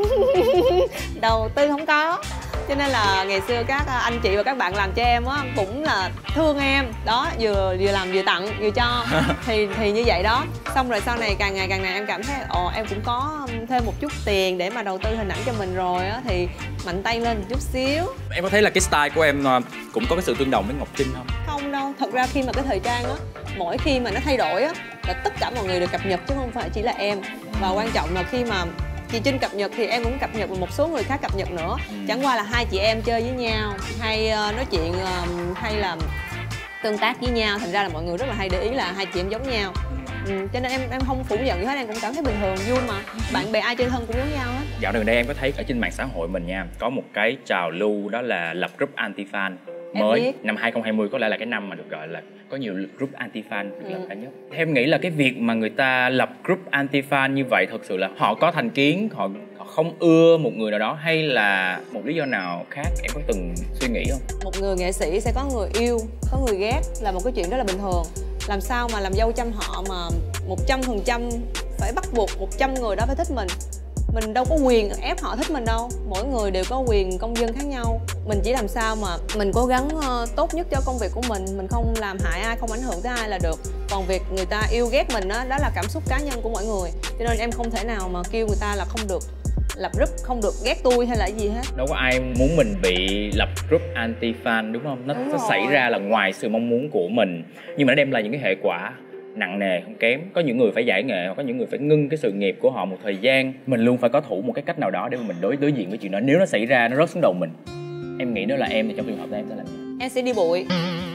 Đầu tư không có. Cho nên là ngày xưa các anh chị và các bạn làm cho em á cũng là thương em. Đó, vừa vừa làm vừa tặng vừa cho. Thì thì như vậy đó. Xong rồi sau này càng ngày càng ngày em cảm thấy ồ em cũng có thêm một chút tiền để mà đầu tư hình ảnh cho mình rồi á, thì mạnh tay lên một chút xíu. Em có thấy là cái style của em cũng có cái sự tương đồng với Ngọc Trinh không? Không đâu, thật ra khi mà cái thời trang á, mỗi khi mà nó thay đổi á là tất cả mọi người đều cập nhật chứ không phải chỉ là em. Và quan trọng là khi mà chị Trinh cập nhật thì em cũng cập nhật và một số người khác cập nhật nữa. ừ. Chẳng qua là hai chị em chơi với nhau, hay uh, nói chuyện uh, hay là tương tác với nhau, thành ra là mọi người rất là hay để ý là hai chị em giống nhau. ừ. Cho nên em em không phủ nhận gì hết, em cũng cảm thấy bình thường, vui mà. Bạn bè ai chơi thân cũng giống nhau hết. Dạo gần đây em có thấy ở trên mạng xã hội mình nha, có một cái trào lưu đó là lập group anti-fan mới. Năm hai không hai không có lẽ là cái năm mà được gọi là có nhiều group anti-fan được lập ra nhất. Theo em nghĩ là cái việc mà người ta lập group anti-fan như vậy thật sự là họ có thành kiến, họ, họ không ưa một người nào đó, hay là một lý do nào khác? Em có từng suy nghĩ không? Một người nghệ sĩ sẽ có người yêu, có người ghét là một cái chuyện rất là bình thường. Làm sao mà làm dâu trăm họ mà một trăm phần trăm phải bắt buộc một trăm người đó phải thích mình. Mình đâu có quyền ép họ thích mình đâu. Mỗi người đều có quyền công dân khác nhau. Mình chỉ làm sao mà mình cố gắng uh, tốt nhất cho công việc của mình. Mình không làm hại ai, không ảnh hưởng tới ai là được. Còn việc người ta yêu ghét mình đó, đó là cảm xúc cá nhân của mỗi người. Cho nên em không thể nào mà kêu người ta là không được lập group, không được ghét tôi hay là gì hết. Đâu có ai muốn mình bị lập group anti-fan đúng không? Nó, đúng nó xảy ra là ngoài sự mong muốn của mình, nhưng mà nó đem lại những cái hệ quả nặng nề không kém. Có những người phải giải nghệ, hoặc có những người phải ngưng cái sự nghiệp của họ một thời gian. Mình luôn phải có thủ một cái cách nào đó để mà mình đối đối diện với chuyện đó. Nếu nó xảy ra, nó rớt xuống đầu mình, em nghĩ đó là em thì trong trường hợp đó em sẽ làm gì? Em sẽ đi bụi.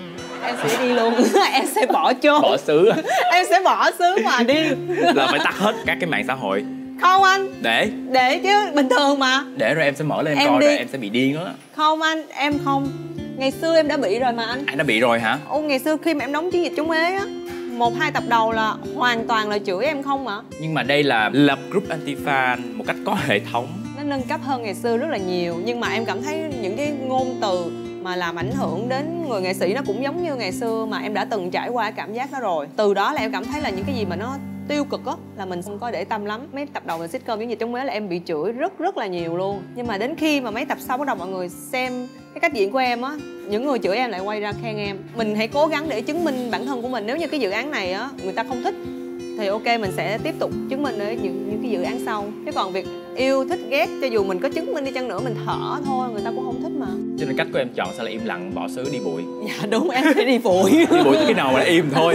Em sẽ đi luôn. Em sẽ bỏ chốn. Bỏ xứ. Em sẽ bỏ xứ mà đi. Là phải tắt hết các cái mạng xã hội. Không anh. Để Để chứ, bình thường mà. Để rồi em sẽ mở lên em em coi đi. rồi em sẽ bị điên á. Không anh, em không. Ngày xưa em đã bị rồi mà anh. Anh đã bị rồi hả? Ô, ngày xưa khi mà em đóng chiến dịch chống ế á, một hai tập đầu là hoàn toàn là chửi em không mà. Nhưng mà đây là lập group anti-fan một cách có hệ thống. Nó nâng cấp hơn ngày xưa rất là nhiều. Nhưng mà em cảm thấy những cái ngôn từ mà làm ảnh hưởng đến người nghệ sĩ nó cũng giống như ngày xưa mà em đã từng trải qua cảm giác đó rồi. Từ đó là em cảm thấy là những cái gì mà nó tiêu cực á là mình không có để tâm lắm. Mấy tập đầu mình sitcom chiến dịch chống ế là em bị chửi rất rất là nhiều luôn. Nhưng mà đến khi mà mấy tập sau bắt đầu mọi người xem cái cách diễn của em á, những người chửi em lại quay ra khen em. Mình hãy cố gắng để chứng minh bản thân của mình. Nếu như cái dự án này á người ta không thích thì ok, mình sẽ tiếp tục chứng minh ở những, những cái dự án sau. Chứ còn việc yêu thích ghét, cho dù mình có chứng minh đi chăng nữa, mình thở thôi, người ta cũng không thích mà. Cho nên cách của em chọn sẽ là im lặng, bỏ xứ, đi bụi. Dạ đúng, em sẽ đi bụi. Đi bụi tới khi nào mà im thôi.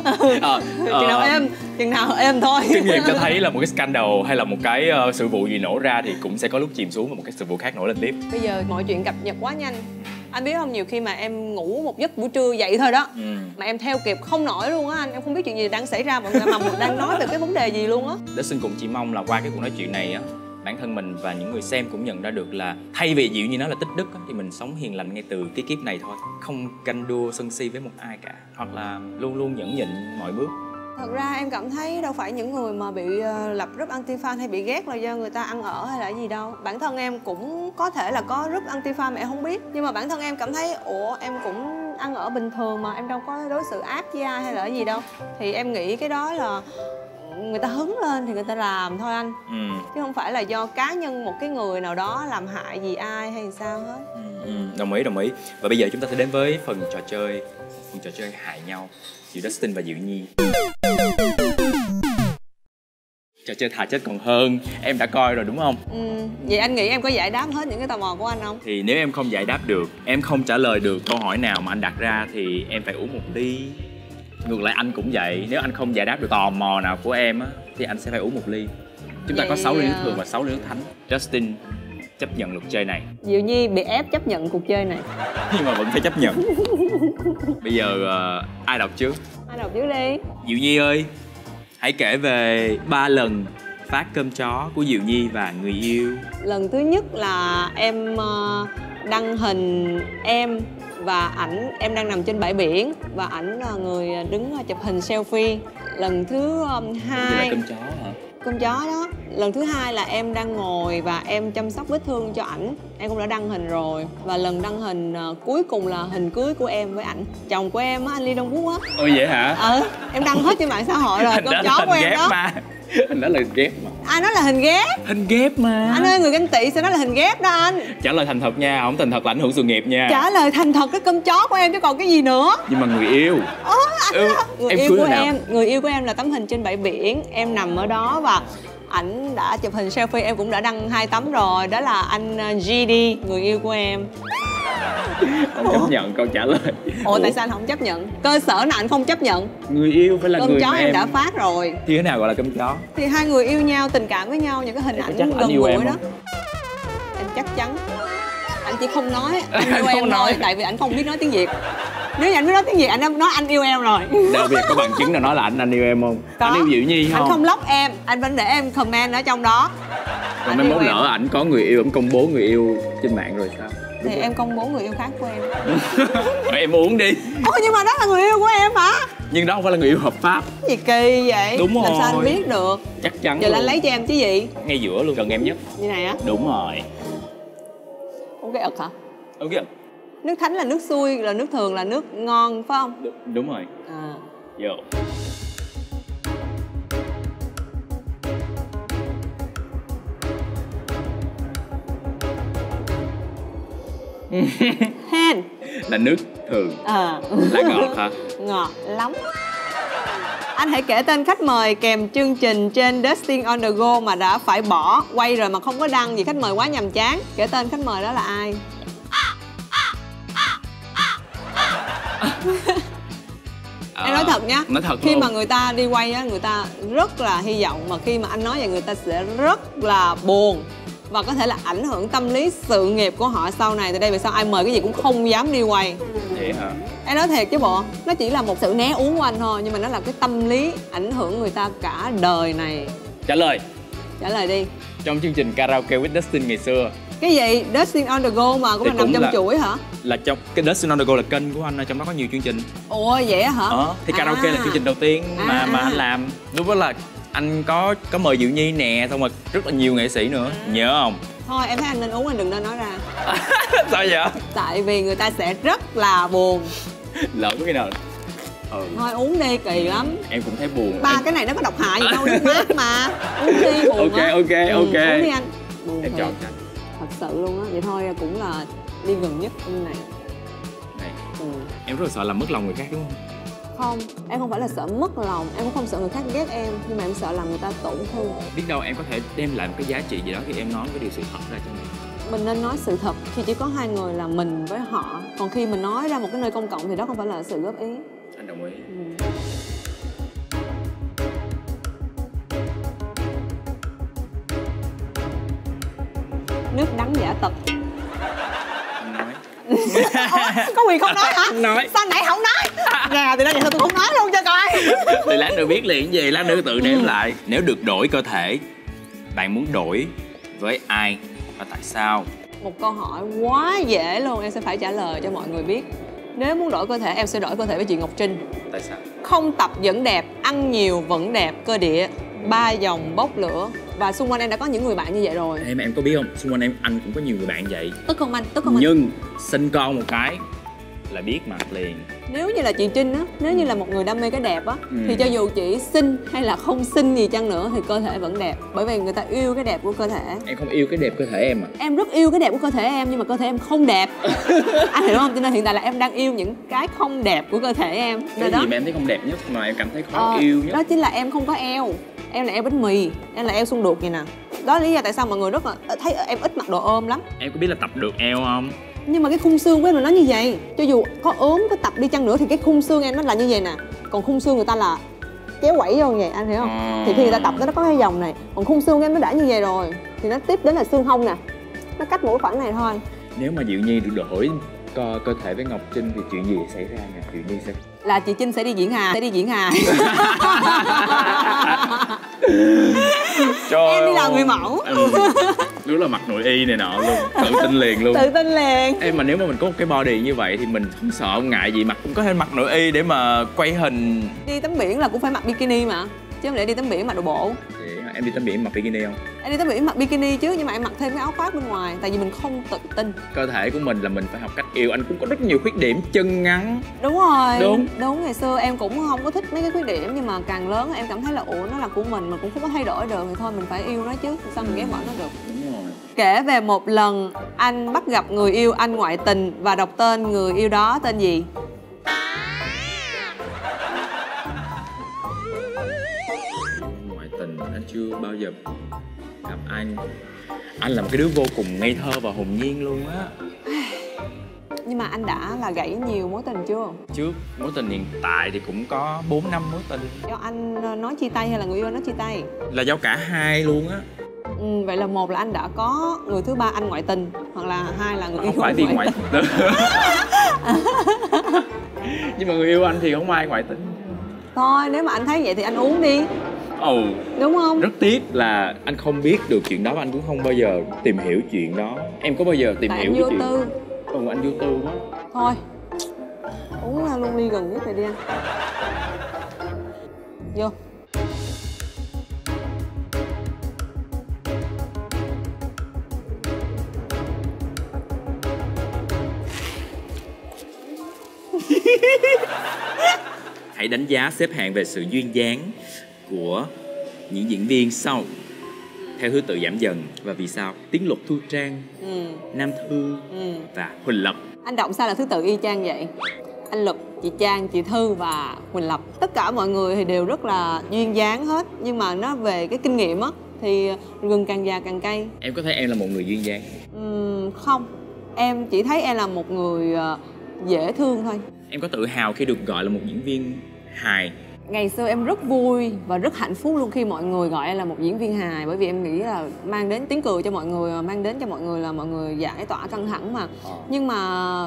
à, chừng nào em chừng nào em thôi. Kinh nghiệm cho thấy là một cái scandal hay là một cái uh, sự vụ gì nổ ra thì cũng sẽ có lúc chìm xuống và một cái sự vụ khác nổi lên tiếp. Bây giờ mọi chuyện cập nhật quá nhanh. Anh biết không, nhiều khi mà em ngủ một giấc buổi trưa dậy thôi đó, ừ. mà em theo kịp không nổi luôn á anh. Em không biết chuyện gì đang xảy ra, mọi người mà mình đang nói về cái vấn đề gì luôn á. Đức cũng chỉ mong là qua cái cuộc nói chuyện này á, bản thân mình và những người xem cũng nhận ra được là thay vì dịu như nó là tích đức á, thì mình sống hiền lành ngay từ cái kiếp này thôi. Không ganh đua sân si với một ai cả, hoặc là luôn luôn nhẫn nhịn mọi bước. Thật ra em cảm thấy đâu phải những người mà bị uh, lập group anti-fan hay bị ghét là do người ta ăn ở hay là gì đâu. Bản thân em cũng có thể là có group anti-fan mà em không biết. Nhưng mà bản thân em cảm thấy ủa em cũng ăn ở bình thường mà, em đâu có đối xử ác với ai hay là gì đâu. Thì em nghĩ cái đó là người ta hứng lên thì người ta làm thôi anh. ừ. Chứ không phải là do cá nhân một cái người nào đó làm hại gì ai hay sao hết. ừ, ừ. Đồng ý, đồng ý. Và bây giờ chúng ta sẽ đến với phần trò chơi. Phần trò chơi hại nhau giữa Dustin và Diệu Nhi. Trò chơi thà chết còn hơn. Em đã coi rồi đúng không? Ừ. Vậy anh nghĩ em có giải đáp hết những cái tò mò của anh không? Thì nếu em không giải đáp được, em không trả lời được câu hỏi nào mà anh đặt ra thì em phải uống một ly. Ngược lại anh cũng vậy. Nếu anh không giải đáp được tò mò nào của em á thì anh sẽ phải uống một ly. Chúng ta vậy... có sáu ly nước thường và sáu ly nước thánh. Justin chấp nhận luật chơi này. Diệu Nhi bị ép chấp nhận cuộc chơi này. Nhưng mà vẫn phải chấp nhận. Bây giờ uh, ai đọc trước? Ai đọc trước đi. Diệu Nhi ơi, hãy kể về ba lần phát cơm chó của Diệu Nhi và người yêu. Lần thứ nhất là em uh, đăng hình em và ảnh, em đang nằm trên bãi biển và ảnh là người đứng chụp hình selfie. Lần thứ um, hai là cơm chó hả? Cơm chó đó. Lần thứ hai là em đang ngồi và em chăm sóc vết thương cho ảnh, em cũng đã đăng hình rồi. Và lần đăng hình uh, cuối cùng là hình cưới của em với ảnh, chồng của em á, anh Lee Dong Wook á. Ôi vậy hả? Ừ, em đăng hết trên mạng xã hội rồi. Cơm chó của em đó mà. Hình đó là hình ghép mà. Ai nói là hình ghép? Hình ghép mà. Anh ơi, người ganh tị sẽ nói là hình ghép đó anh. Trả lời thành thật nha, không thành thật là ảnh hưởng sự nghiệp nha. Trả lời thành thật cái cơm chó của em chứ còn cái gì nữa. Nhưng mà người yêu. Ơ, anh ừ, người em yêu của nào? em, người yêu của em là tấm hình trên bãi biển, em nằm ở đó và ảnh đã chụp hình selfie, em cũng đã đăng hai tấm rồi, đó là anh giê đê, người yêu của em. Không chấp nhận câu trả lời. Ủa, Ủa tại sao anh không chấp nhận? Cơ sở nào anh không chấp nhận? Người yêu phải là cơm người chó mà em em đã phát rồi. Thì thế nào gọi là cơm chó? Thì hai người yêu nhau, tình cảm với nhau, những cái hình ảnh gần gũi đó. Em chắc chắn. Anh chỉ không nói anh yêu em thôi, tại vì anh không biết nói tiếng Việt. Nếu như anh biết nói tiếng Việt, anh nói anh yêu em rồi. Đặc biệt có bằng chứng nào nói là anh anh yêu em không? Có. Anh yêu Diệu Nhi không? Anh không block em, anh vẫn để em comment ở trong đó. Còn mấy mốt lỡ ảnh có người yêu, ảnh công bố người yêu trên mạng rồi sao? Thì đúng em rồi. Công bố người yêu khác của em. Em uống đi. Ôi nhưng mà đó là người yêu của em hả? Nhưng đó không phải là người yêu hợp pháp. Cái gì kỳ vậy? Đúng rồi. Làm sao anh biết được? Chắc chắn. Giờ là anh lấy cho em chứ gì? Ngay giữa luôn, gần em nhất. Như này á? Đúng rồi. Uống cái ực hả? Uống cái ực. Nước thánh là nước xuôi, là nước thường là nước ngon phải không? Đúng, đúng rồi. À. Vô. Hen. Là nước thường. À. Là ngọt hả? Ngọt lắm. Anh hãy kể tên khách mời kèm chương trình trên Dustin on the Go mà đã phải bỏ quay rồi mà không có đăng vì khách mời quá nhàm chán. Kể tên khách mời đó là ai? À, em nói thật nhá, nói thật khi luôn. mà người ta đi quay á, người ta rất là hy vọng mà khi mà anh nói vậy người ta sẽ rất là buồn và có thể là ảnh hưởng tâm lý sự nghiệp của họ sau này. Từ đây về sau ai mời cái gì cũng không dám đi quay. Vậy hả? Em nói thiệt chứ bộ, nó chỉ là một sự né uống của anh thôi, nhưng mà nó là cái tâm lý ảnh hưởng người ta cả đời này. Trả lời. Trả lời đi. Trong chương trình Karaoke with Dustin ngày xưa. Cái gì? Dustin on the go mà cũng thì là nằm trong là, chuỗi hả? Là trong cái Dustin on the go là kênh của anh, trong đó có nhiều chương trình. Ủa vậy hả? Ờ, thì Karaoke à. là chương trình đầu tiên mà à, mà anh làm. Lúc đó là anh có có mời Diệu Nhi nè, xong rồi rất là nhiều nghệ sĩ nữa, nhớ không? Thôi em thấy anh nên uống, anh đừng nên nói ra. Sao vậy? Tại vì người ta sẽ rất là buồn. Lỡ có cái nào? Ừ. Thôi uống đi, kỳ lắm. Em cũng thấy buồn. Ba em... cái này nó có độc hại gì đâu, nước mát mà. Uống đi, buồn ok, á. ok, ừ, ok. Uống đi anh. Buồn em thì... chọn cho anh. Thật sự luôn á, vậy thôi cũng là đi gần nhất anh này. Này, ừ. em rất là sợ làm mất lòng người khác đúng không? Không, em không phải là sợ mất lòng, em cũng không sợ người khác ghét em, nhưng mà em sợ làm người ta tổn thương. Biết đâu em có thể đem lại một cái giá trị gì đó khi em nói cái điều sự thật ra cho mình. Mình nên nói sự thật khi chỉ có hai người là mình với họ. Còn khi mình nói ra một cái nơi công cộng thì đó không phải là sự góp ý. Anh đồng ý. ừ. Nước đắng giả tật. Anh nói. Có quyền không nói hả? Nói. Sao nãy không nói? Gà thì đó vậy thôi tôi không nói luôn cho coi. Thì lát nữa biết liền gì, lát nữa tự đếm ừ. lại. Nếu được đổi cơ thể, bạn muốn đổi với ai và tại sao? Một câu hỏi quá dễ luôn, em sẽ phải trả lời cho mọi người biết. Nếu muốn đổi cơ thể, em sẽ đổi cơ thể với chị Ngọc Trinh. Tại sao? Không tập vẫn đẹp, ăn nhiều vẫn đẹp, cơ địa ba dòng bốc lửa. Và xung quanh em đã có những người bạn như vậy rồi. Em em có biết không, xung quanh em anh cũng có nhiều người bạn vậy. Tức không anh? Tức không anh? Nhưng sinh con một cái là biết mặt liền. Nếu như là chị Trinh á, nếu như là một người đam mê cái đẹp á ừ. thì cho dù chị xinh hay là không xinh gì chăng nữa thì cơ thể vẫn đẹp. Bởi vì người ta yêu cái đẹp của cơ thể. Em không yêu cái đẹp cơ thể em à? Em rất yêu cái đẹp của cơ thể em, nhưng mà cơ thể em không đẹp. Anh hiểu không? Cho nên hiện tại là em đang yêu những cái không đẹp của cơ thể em. Cái Nên gì đó. mà em thấy không đẹp nhất mà em cảm thấy khó ờ, yêu nhất? Đó chính là em không có eo. Em là eo bánh mì, em là eo xung đột vậy nè. Đó là lý do tại sao mọi người rất là thấy em ít mặc đồ ôm lắm. Em có biết là tập được eo không? Nhưng mà cái khung xương của em là nó như vậy. Cho dù có ốm, có tập đi chăng nữa thì cái khung xương em nó là như vậy nè. Còn khung xương người ta là kéo quẩy vô như vậy, anh hiểu không? À. Thì khi người ta tập nó có cái dòng này. Còn khung xương em nó đã như vậy rồi thì nó tiếp đến là xương hông nè. Nó cách mỗi khoảng này thôi. Nếu mà Diệu Nhi được đổi cơ, cơ thể với Ngọc Trinh thì chuyện gì xảy ra nè? Diệu Nhi sẽ... Là chị Trinh sẽ đi diễn hài. Sẽ đi diễn hài. Trời em đi làm người mẫu. Ừ. Đúng là mặc nội y này nọ luôn, tự tin liền luôn. Tự tin liền. Em mà nếu mà mình có một cái body như vậy thì mình không sợ không ngại gì, mặc cũng có thể mặc nội y để mà quay hình. Đi tắm biển là cũng phải mặc bikini mà, chứ không lẽ đi tắm biển mặc đồ bộ. Vậy em đi tắm biển mặc bikini không? Em đi tắm biển mặc bikini chứ, nhưng mà em mặc thêm cái áo khoác bên ngoài, tại vì mình không tự tin. Cơ thể của mình là mình phải học cách yêu. Anh cũng có rất nhiều khuyết điểm, chân ngắn. Đúng rồi. Đúng. Đúng, ngày xưa em cũng không có thích mấy cái khuyết điểm, nhưng mà càng lớn em cảm thấy là ủa nó là của mình mà cũng không có thay đổi được thì thôi mình phải yêu nó chứ, sao mình ghét bỏ nó được. Đúng rồi. Kể về một lần anh bắt gặp người yêu anh ngoại tình và đọc tên người yêu đó tên gì? Ngoại tình anh chưa bao giờ gặp anh. Anh là một cái đứa vô cùng ngây thơ và hồn nhiên luôn á. Nhưng mà anh đã là gãy nhiều mối tình chưa? Trước mối tình hiện tại thì cũng có bốn năm mối tình. Do anh nói chia tay hay là người yêu anh nói chia tay? Là do cả hai luôn á. Ừ, vậy là một là anh đã có người thứ ba anh ngoại tình, hoặc là hai là người không yêu phải thì ngoại tình. Nhưng mà người yêu anh thì không ai ngoại tình. Thôi nếu mà anh thấy vậy thì anh uống đi. Ồ. Oh, đúng không? Rất tiếc là anh không biết được chuyện đó, anh cũng không bao giờ tìm hiểu chuyện đó. Em có bao giờ tìm tại hiểu anh vô cái chuyện... tư. Ừ, anh vô tư quá. Thôi uống luôn ly gần nhất này đi anh. Vô. Hãy đánh giá xếp hạng về sự duyên dáng của những diễn viên sau theo thứ tự giảm dần và vì sao. Tiến Luật, Thu Trang, ừ. Nam Thư ừ. và Huỳnh Lập. Anh đọc sao là thứ tự y chang vậy? Anh Luật, chị Trang, chị Thư và Huỳnh Lập. Tất cả mọi người thì đều rất là duyên dáng hết. Nhưng mà nó về cái kinh nghiệm á thì gừng càng già càng cay. Em có thấy em là một người duyên dáng? Uhm, không. Em chỉ thấy em là một người dễ thương thôi. Em có tự hào khi được gọi là một diễn viên hài? Ngày xưa em rất vui và rất hạnh phúc luôn khi mọi người gọi em là một diễn viên hài, bởi vì em nghĩ là mang đến tiếng cười cho mọi người, mang đến cho mọi người là mọi người giải tỏa căng thẳng mà. Nhưng mà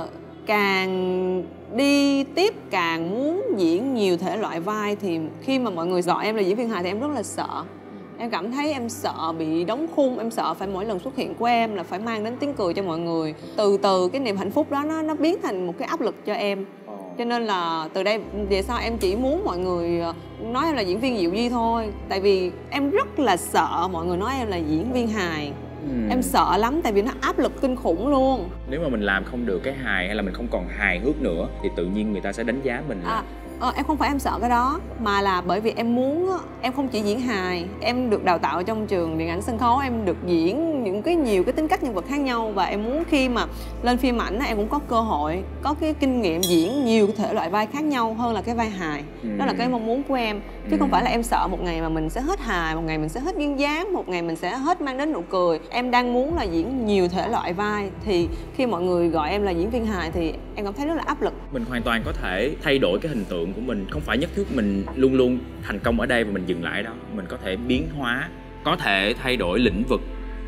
càng đi tiếp càng muốn diễn nhiều thể loại vai thì khi mà mọi người gọi em là diễn viên hài thì em rất là sợ. Em cảm thấy em sợ bị đóng khung, em sợ phải mỗi lần xuất hiện của em là phải mang đến tiếng cười cho mọi người. Từ từ cái niềm hạnh phúc đó nó nó biến thành một cái áp lực cho em. Cho nên là từ đây về sau em chỉ muốn mọi người nói em là diễn viên Diệu Nhi thôi. Tại vì em rất là sợ mọi người nói em là diễn viên hài. ừ. Em sợ lắm tại vì nó áp lực kinh khủng luôn. Nếu mà mình làm không được cái hài hay là mình không còn hài hước nữa thì tự nhiên người ta sẽ đánh giá mình là... à, Ờ, em không phải em sợ cái đó, mà là bởi vì em muốn, em không chỉ diễn hài. Em được đào tạo trong trường điện ảnh sân khấu, em được diễn những cái nhiều cái tính cách nhân vật khác nhau. Và em muốn khi mà lên phim ảnh em cũng có cơ hội, có cái kinh nghiệm diễn nhiều thể loại vai khác nhau hơn là cái vai hài. ừ. Đó là cái mong muốn của em. Chứ ừ. không phải là em sợ một ngày mà mình sẽ hết hài, một ngày mình sẽ hết duyên dáng, một ngày mình sẽ hết mang đến nụ cười. Em đang muốn là diễn nhiều thể loại vai. Thì khi mọi người gọi em là diễn viên hài thì em cảm thấy rất là áp lực. Mình hoàn toàn có thể thay đổi cái hình tượng của mình, không phải nhất thiết mình luôn luôn thành công ở đây và mình dừng lại đó. Mình có thể biến hóa, có thể thay đổi lĩnh vực.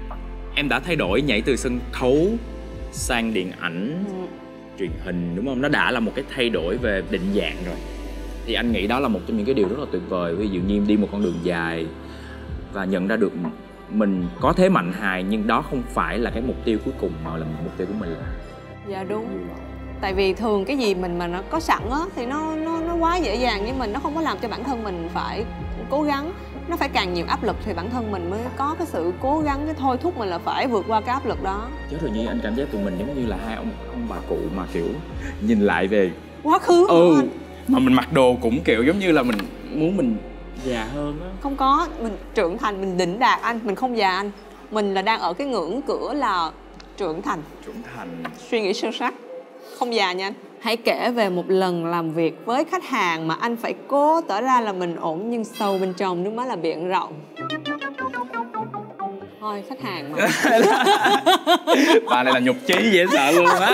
Em đã thay đổi nhảy từ sân khấu sang điện ảnh, ừ. truyền hình, đúng không? Nó đã là một cái thay đổi về định dạng rồi. Thì anh nghĩ đó là một trong những cái điều rất là tuyệt vời. Ví dụ như em đi một con đường dài và nhận ra được mình có thế mạnh hài, nhưng đó không phải là cái mục tiêu cuối cùng mà là mục tiêu của mình là... Dạ đúng. Tại vì thường cái gì mình mà nó có sẵn á thì nó nó nó quá dễ dàng với mình, nó không có làm cho bản thân mình phải cố gắng. Nó phải càng nhiều áp lực thì bản thân mình mới có cái sự cố gắng, cái thôi thúc mình là phải vượt qua cái áp lực đó. Chứ rồi như anh cảm giác tụi mình giống như là hai ông ông bà cụ mà kiểu nhìn lại về quá khứ. Ừ. Anh. Mà mình mặc đồ cũng kiểu giống như là mình muốn mình già hơn á. Không có, mình trưởng thành, mình đỉnh đạt anh, mình không già anh. Mình là đang ở cái ngưỡng cửa là trưởng thành. Trưởng thành. Suy nghĩ sâu sắc. Không già nha anh. Hãy kể về một lần làm việc với khách hàng mà anh phải cố tỏ ra là mình ổn nhưng sâu bên trong nước mắt là biển rộng. Thôi khách hàng mà. Bà này là nhục chí dễ sợ luôn á.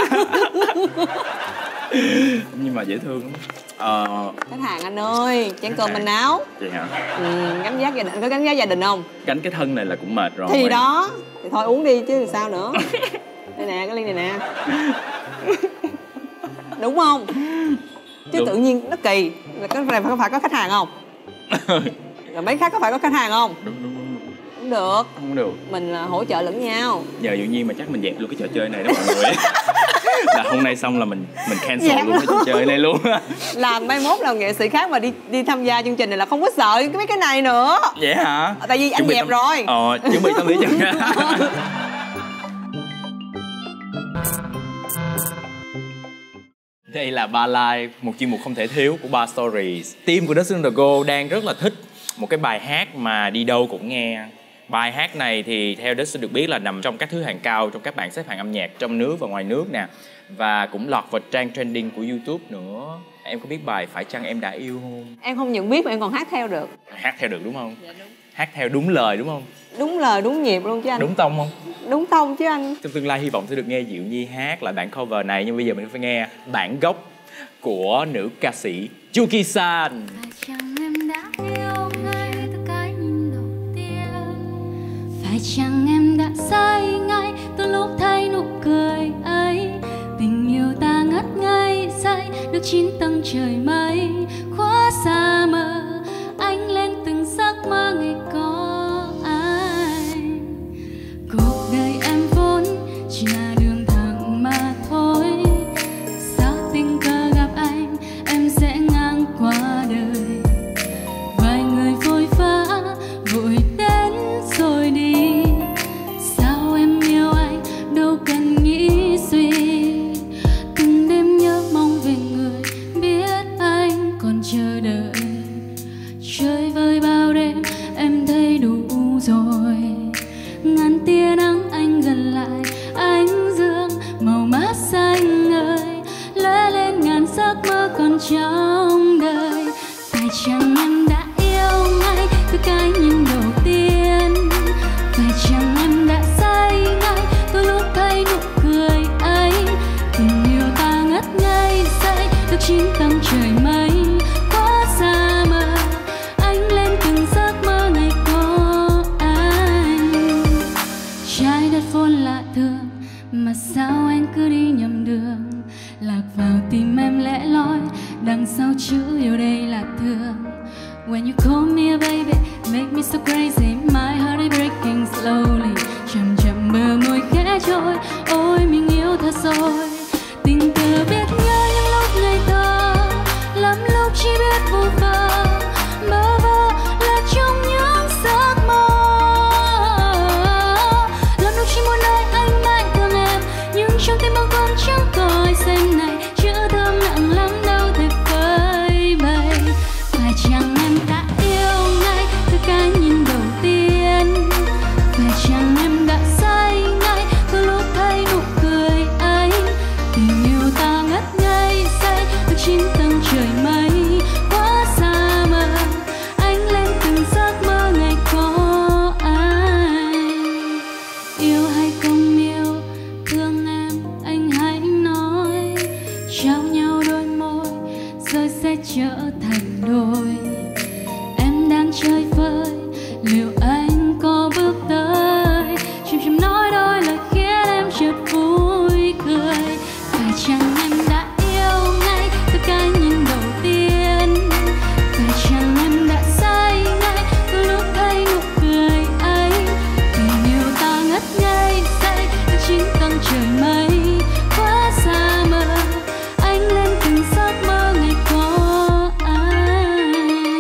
Nhưng mà dễ thương lắm. Ờ... Khách hàng anh ơi, chén cơm mình áo. Vậy hả? Ừ, gánh vác gia đình, có gánh vác gia đình không? Gánh cái thân này là cũng mệt rồi. Thì đó, thì thôi uống đi chứ sao nữa. Đây nè, cái ly này nè. Đúng không? Chứ đúng. Tự nhiên nó kỳ. Là cái này có phải có khách hàng không? Rồi mấy khác có phải có khách hàng không? Đúng đúng đúng. Không được. Không được. Mình là hỗ trợ lẫn nhau. Nhờ Diệu Nhi mà chắc mình dẹp luôn cái trò chơi này đó mọi người. Là hôm nay xong là mình mình cancel dẹp luôn cái trò chơi này luôn. Làm mai mốt là nghệ sĩ khác mà đi đi tham gia chương trình này là không có sợ cái mấy cái này nữa. Vậy hả? Tại vì anh dẹp tâm... rồi. Ờ, chuẩn bị tâm lý cho. Đây là Bar Live, một chuyên mục không thể thiếu của Bar Stories. Team của Dustin The Go đang rất là thích một cái bài hát mà đi đâu cũng nghe. Bài hát này thì theo Dustin được biết là nằm trong các thứ hạng cao trong các bảng xếp hạng âm nhạc trong nước và ngoài nước nè. Và cũng lọt vào trang trending của YouTube nữa. Em có biết bài Phải Chăng Em Đã Yêu không? Em không những biết mà em còn hát theo được. Hát theo được đúng không? Dạ đúng. Hát theo đúng lời đúng không? Đúng lời, đúng nhịp luôn chứ anh. Đúng tông không? Đúng tông chứ anh. Trong tương lai hy vọng sẽ được nghe Diệu Nhi hát lại bản cover này. Nhưng bây giờ mình phải nghe bản gốc của nữ ca sĩ Yuki-san. Phải chăng em đã yêu ngay từ cái nhìn đầu tiên? Phải chăng em đã say ngay từ lúc thấy nụ cười ấy? Tình yêu ta ngất ngây say được chín tầng trời mây, khóa xa mờ ánh lên từng giấc mơ ngày có anh. Cuộc đời em vốn chỉ là đường thẳng mà thôi, sao tình cờ gặp anh em sẽ ngang qua đời. Vài người vội vã vội đến rồi đi, sao em yêu anh đâu cần nghĩ suy. Từng đêm nhớ mong về người biết anh còn chờ đợi. Chơi vơi bao đêm em thấy đủ rồi, ngàn tia nắng anh gần lại ánh dương màu mát xanh ngời, lóe lên ngàn giấc mơ còn trong đời. Phải chăng em đã yêu ngay từ cái nhìn đầu tiên? Phải chăng em đã say ngay từ lúc thấy nụ cười ấy? Tình yêu ta ngất ngây say được chín tầng trời mây, quá xa mờ tình cờ biết nhau những lúc ngây thơ, lắm lúc chỉ biết vô vơ, bơ vơ là trong những giấc mơ. Lắm lúc chỉ muốn nói anh mãi thương em, nhưng trong tim bâng khuâng chẳng còi xanh này, chữ thơm nặng lắm đâu thể phơi bày. Phải chăng em đã yêu ngay từ cái nhìn đầu tiên? Phải chăng em đã say ngay từ lúc thấy nụ cười ấy? Tình yêu ta ngất ngây say từ chín tầng trời mây, quá xa mờ anh lên từng giấc mơ ngày có anh. Yêu hay không yêu, thương em anh hãy nói, trao nhau đôi môi rồi sẽ trở thành đôi. Em đang chơi vơi, liệu anh có bước tới, chìm chìm nói đôi lời khiến em chợt vui cười. Phải chăng em đã yêu ngay từ cái nhìn đầu tiên? Phải chăng em đã say ngay từ lúc thấy nụ cười ấy? Tình yêu ta ngất ngây say từ chín tầng trời mây, quá xa mờ anh lên từng giấc mơ ngày có anh.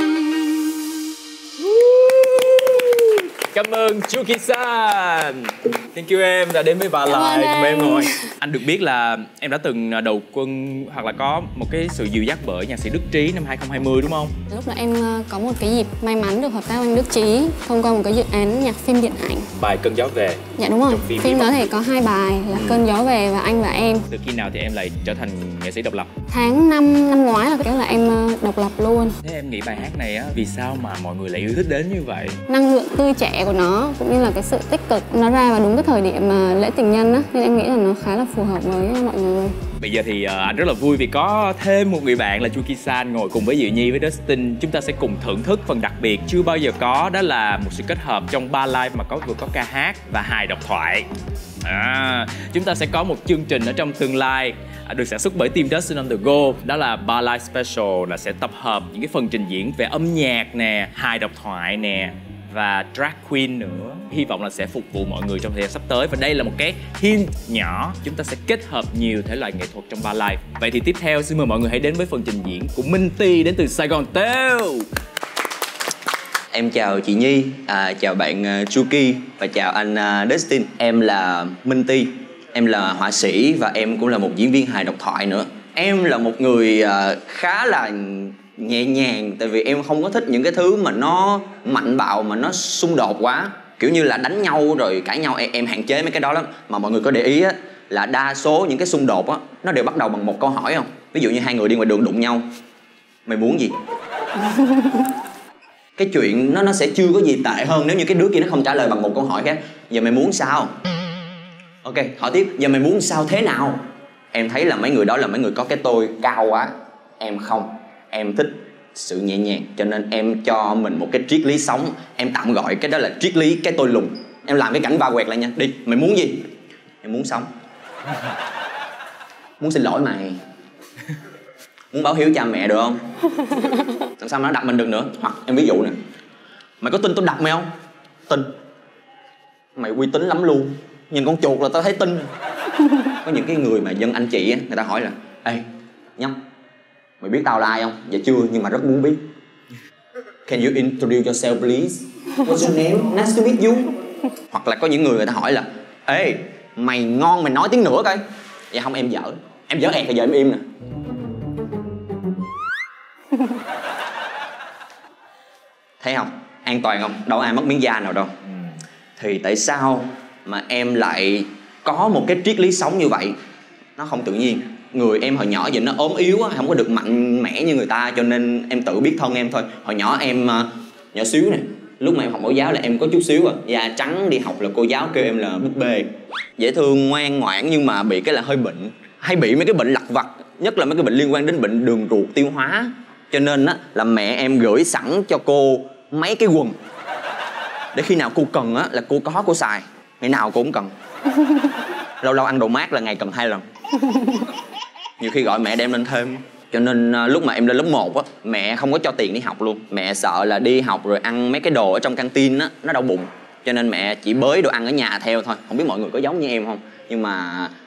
Cảm ơn Chuki-san. Thank you em đã đến với Bà Lai cùng em ngồi. Anh được biết là em đã từng đầu quân hoặc là có một cái sự dìu dắt bởi nhạc sĩ Đức Trí năm hai không hai không đúng không? Lúc đó em có một cái dịp may mắn được hợp tác với anh Đức Trí thông qua một cái dự án nhạc phim điện ảnh. Bài Cơn Gió Về. Dạ đúng rồi. Trong phim, phim đó thì có hai bài là ừ. Cơn Gió Về và Anh Và Em. Từ khi nào thì em lại trở thành nghệ sĩ độc lập? Tháng năm năm ngoái là kiểu là em độc lập luôn. Thế em nghĩ bài hát này á, vì sao mà mọi người lại yêu thích đến như vậy? Năng lượng tươi trẻ của nó cũng như là cái sự tích cực, nó ra vào đúng cái thời điểm mà lễ tình nhân á, nên em nghĩ là nó khá là phù hợp với mọi người. Bây giờ thì uh, anh rất là vui vì có thêm một người bạn là Chuki-san ngồi cùng với Diệu Nhi với Dustin. Chúng ta sẽ cùng thưởng thức phần đặc biệt chưa bao giờ có, đó là một sự kết hợp trong ba live mà có vừa có ca hát và hài độc thoại. À, chúng ta sẽ có một chương trình ở trong tương lai được sản xuất bởi team Dustin on the Go, đó là Bar Live Special, là sẽ tập hợp những cái phần trình diễn về âm nhạc nè, hài độc thoại nè và drag queen nữa. Hy vọng là sẽ phục vụ mọi người trong thời gian sắp tới. Và đây là một cái hint nhỏ, chúng ta sẽ kết hợp nhiều thể loại nghệ thuật trong Bar Live. Vậy thì tiếp theo xin mời mọi người hãy đến với phần trình diễn của Minh Ti đến từ Sài Gòn Teo. Em chào chị Nhi, à, chào bạn uh, Chuki và chào anh uh, Dustin. Em là Minh Ti, em là họa sĩ và em cũng là một diễn viên hài độc thoại nữa. Em là một người uh, khá là nhẹ nhàng, tại vì em không có thích những cái thứ mà nó mạnh bạo, mà nó xung đột quá, kiểu như là đánh nhau rồi cãi nhau. Em, em hạn chế mấy cái đó lắm. Mà mọi người có để ý á, là đa số những cái xung đột á, nó đều bắt đầu bằng một câu hỏi không? Ví dụ như hai người đi ngoài đường đụng nhau, mày muốn gì? Cái chuyện nó nó sẽ chưa có gì tệ hơn nếu như cái đứa kia nó không trả lời bằng một câu hỏi khác. Giờ mày muốn sao? Ok, hỏi tiếp. Giờ mày muốn sao thế nào? Em thấy là mấy người đó là mấy người có cái tôi cao quá. Em không. Em thích sự nhẹ nhàng, cho nên em cho mình một cái triết lý sống. Em tạm gọi cái đó là triết lý cái tôi lùn. Em làm cái cảnh va quẹt lại nha. Đi, mày muốn gì? Em muốn sống. Muốn xin lỗi mày. Muốn báo hiếu cha mẹ được không? Làm sao mà nó đập mình được nữa? Hoặc em ví dụ nè, mày có tin tôi đập mày không? Tin. Mày uy tín lắm luôn, nhìn con chuột là tao thấy tin. Có những cái người mà dân anh chị á, người ta hỏi là: ê nhóc, mày biết tao là ai không? Dạ chưa, nhưng mà rất muốn biết. Can you introduce yourself please? What's your name? Nice to meet you. Hoặc là có những người người ta hỏi là: ê mày ngon mày nói tiếng nữa coi. Dạ không, em dở. Em dở ẹt thì giờ em im nè. Thấy không? An toàn không? Đâu ai mất miếng da nào đâu. ừ. Thì tại sao mà em lại có một cái triết lý sống như vậy? Nó không tự nhiên. Người em hồi nhỏ giờ nó ốm yếu á, không có được mạnh mẽ như người ta, cho nên em tự biết thân em thôi. Hồi nhỏ em nhỏ xíu nè, lúc mà em học mẫu giáo là em có chút xíu à, da trắng, đi học là cô giáo kêu em là búp bê. Dễ thương, ngoan ngoãn, nhưng mà bị cái là hơi bệnh. Hay bị mấy cái bệnh lặt vặt, nhất là mấy cái bệnh liên quan đến bệnh đường ruột tiêu hóa. Cho nên á là mẹ em gửi sẵn cho cô mấy cái quần, để khi nào cô cần á là cô có cô xài. Ngày nào cô cũng cần. Lâu lâu ăn đồ mát là ngày cần hai lần. Nhiều khi gọi mẹ đem lên thêm. Cho nên lúc mà em lên lớp một á, mẹ không có cho tiền đi học luôn. Mẹ sợ là đi học rồi ăn mấy cái đồ ở trong căng tin á, nó đau bụng. Cho nên mẹ chỉ bới đồ ăn ở nhà theo thôi. Không biết mọi người có giống như em không? Nhưng mà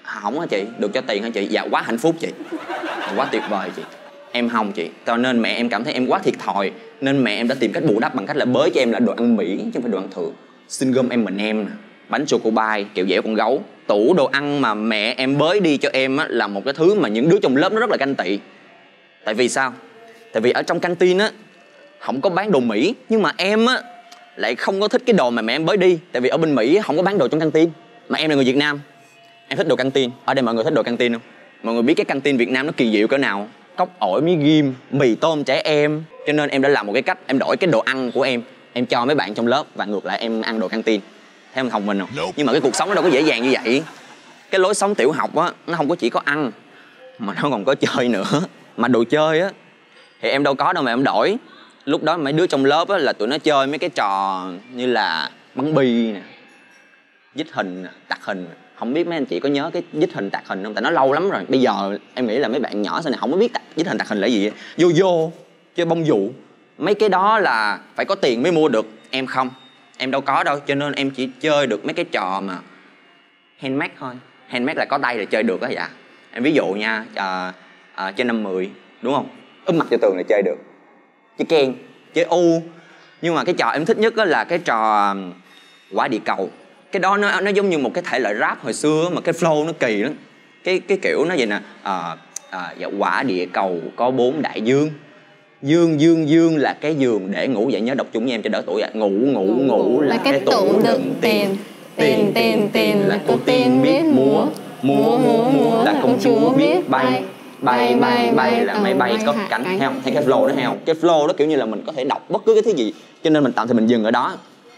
Không hả chị, được cho tiền hả chị? Dạ quá hạnh phúc chị, quá tuyệt vời chị. Em không chị, cho nên mẹ em cảm thấy em quá thiệt thòi, nên mẹ em đã tìm cách bù đắp bằng cách là bới cho em là đồ ăn Mỹ chứ không phải đồ ăn thường. Xin gum em mình em nè, bánh chocobai, kẹo dẻo con gấu. Tủ đồ ăn mà mẹ em bới đi cho em á, là một cái thứ mà những đứa trong lớp nó rất là ganh tị. Tại vì sao? Tại vì ở trong căng tin á không có bán đồ Mỹ, nhưng mà em á lại không có thích cái đồ mà mẹ em bới đi. Tại vì ở bên Mỹ không có bán đồ trong căng tin, mà em là người Việt Nam, em thích đồ căng tin. Ở đây mọi người thích đồ căng tin không? Mọi người biết cái căng tin Việt Nam nó kỳ diệu cỡ nào? Cốc ổi, miếng ghim, mì tôm trẻ em. Cho nên em đã làm một cái cách, em đổi cái đồ ăn của em, em cho mấy bạn trong lớp và ngược lại em ăn đồ căng tin. Thấy em thông minh không? Nhưng mà cái cuộc sống nó đâu có dễ dàng như vậy. Cái lối sống tiểu học á, nó không có chỉ có ăn mà nó còn có chơi nữa. Mà đồ chơi á thì em đâu có đâu mà em đổi. Lúc đó mấy đứa trong lớp á là tụi nó chơi mấy cái trò như là bắn bi nè, dích hình nè, tạc hình nè. Không biết mấy anh chị có nhớ cái dích hình tạc hình không? Tại nó lâu lắm rồi. Bây giờ em nghĩ là mấy bạn nhỏ sau này không có biết tạc, dích hình tạc hình là gì. Vô vô, chơi bông dụ. Mấy cái đó là phải có tiền mới mua được. Em không, em đâu có đâu. Cho nên em chỉ chơi được mấy cái trò mà handmade thôi. Handmade là có tay là chơi được á. Dạ. Em ví dụ nha, à, à, trên năm mười đúng không? Úp mặt cho tường là chơi được. Chơi ken, chơi u. Nhưng mà cái trò em thích nhất là cái trò quả địa cầu. Cái đó nó nó giống như một cái thể loại rap hồi xưa mà cái flow nó kỳ lắm. Cái cái kiểu nó vậy nè, à, à, dạ, quả địa cầu có bốn đại dương. Dương dương dương là cái giường để ngủ. Vậy nhớ đọc chung với em cho đỡ tuổi ạ. Ngủ ngủ ngủ là, là cái, cái tủ đựng tiền. Tiền tiền tiền là cô tiên biết múa. Múa múa múa là công chúa biết bay. Bay bay bay là máy bay có cánh. Thấy không? Thấy cái flow đó thấy không? Cái flow đó kiểu như là mình có thể đọc bất cứ cái thứ gì. Cho nên mình tạm thời mình dừng ở đó.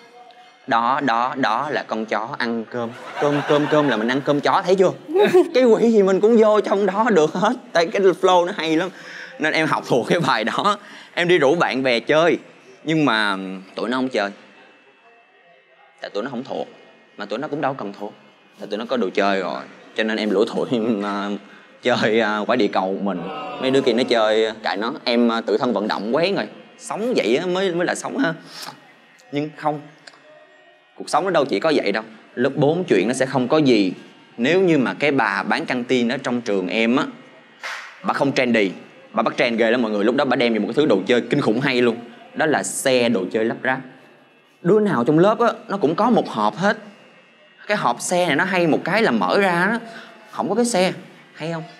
Đó đó đó là con chó ăn cơm. Cơm cơm cơm là mình ăn cơm chó, thấy chưa? Cái quỷ gì mình cũng vô trong đó được hết. Tại cái flow nó hay lắm. Nên em học thuộc cái bài đó. Em đi rủ bạn bè chơi, nhưng mà tụi nó không chơi. Tại tụi nó không thuộc. Mà tụi nó cũng đâu cần thuộc. Tại tụi nó có đồ chơi rồi. Cho nên em lủi thủi uh, chơi uh, quả địa cầu mình. Mấy đứa kia nó chơi cãi nó. Em uh, tự thân vận động quén rồi. Sống vậy mới mới là sống ha. Nhưng không, cuộc sống nó đâu chỉ có vậy đâu. Lớp bốn chuyện nó sẽ không có gì nếu như mà cái bà bán căng tin ở trong trường em á, bà không trendy. Bà bắt trend ghê lắm mọi người. Lúc đó bà đem về một cái thứ đồ chơi kinh khủng hay luôn. Đó là xe đồ chơi lắp ráp. Đứa nào trong lớp á nó cũng có một hộp hết. Cái hộp xe này nó hay một cái là mở ra đó, không có cái xe. Hay không?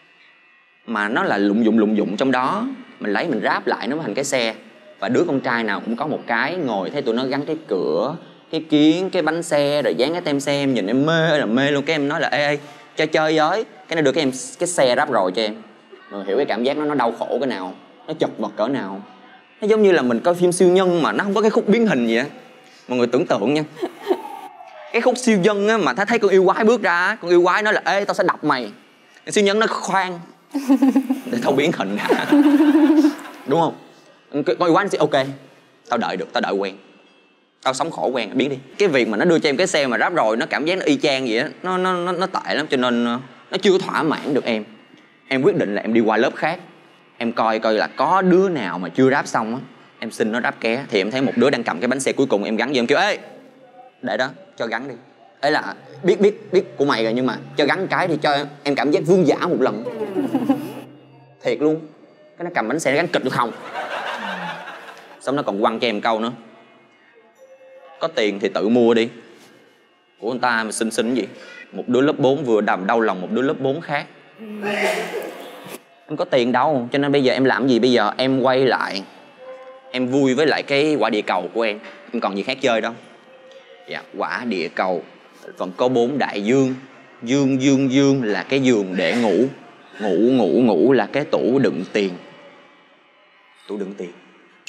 Mà nó là lụng dụng lụng dụng trong đó. Mình lấy mình ráp lại nó thành cái xe. Và đứa con trai nào cũng có một cái. Ngồi thấy tụi nó gắn cái cửa, cái kiến, cái bánh xe, rồi dán cái tem xe. Em nhìn em mê là mê luôn. Cái em nói là ê ê chơi chơi với. Cái nó đưa cái em cái xe ráp rồi cho em. Rồi hiểu cái cảm giác nó nó đau khổ cái nào, nó chật vật cỡ nào. Nó giống như là mình coi phim siêu nhân mà nó không có cái khúc biến hình gì á. Mọi người tưởng tượng nha. Cái khúc siêu nhân á mà thấy thấy con yêu quái bước ra, con yêu quái nói là ê tao sẽ đập mày. Cái siêu nhân nó khoan để tao biến hình ra. Đúng không? Con yêu quái nó sẽ ok, tao đợi được, tao đợi quen, tao sống khổ quen, biến đi. Cái việc mà nó đưa cho em cái xe mà ráp rồi, nó cảm giác nó y chang vậy á, nó nó nó nó tệ lắm. Cho nên nó chưa thỏa mãn được em. Em quyết định là em đi qua lớp khác. Em coi coi là có đứa nào mà chưa ráp xong á, em xin nó ráp ké. Thì em thấy một đứa đang cầm cái bánh xe cuối cùng, em gắn vô em kêu ê để đó cho gắn đi. Ấy là biết biết biết của mày rồi, nhưng mà cho gắn cái thì cho em cảm giác vương giả một lần. Thiệt luôn. Cái nó cầm bánh xe nó gắn kịch được không. Xong nó còn quăng cho em câu nữa, có tiền thì tự mua đi. Của người ta mà xinh xinh gì. Một đứa lớp bốn vừa đầm đau lòng một đứa lớp bốn khác. Em có tiền đâu. Cho nên bây giờ em làm gì? Bây giờ em quay lại, em vui với lại cái quả địa cầu của em. Em còn gì khác chơi đâu. Dạ, quả địa cầu vẫn có bốn đại dương. Dương dương dương là cái giường để ngủ. Ngủ ngủ ngủ là cái tủ đựng tiền. Tủ đựng tiền.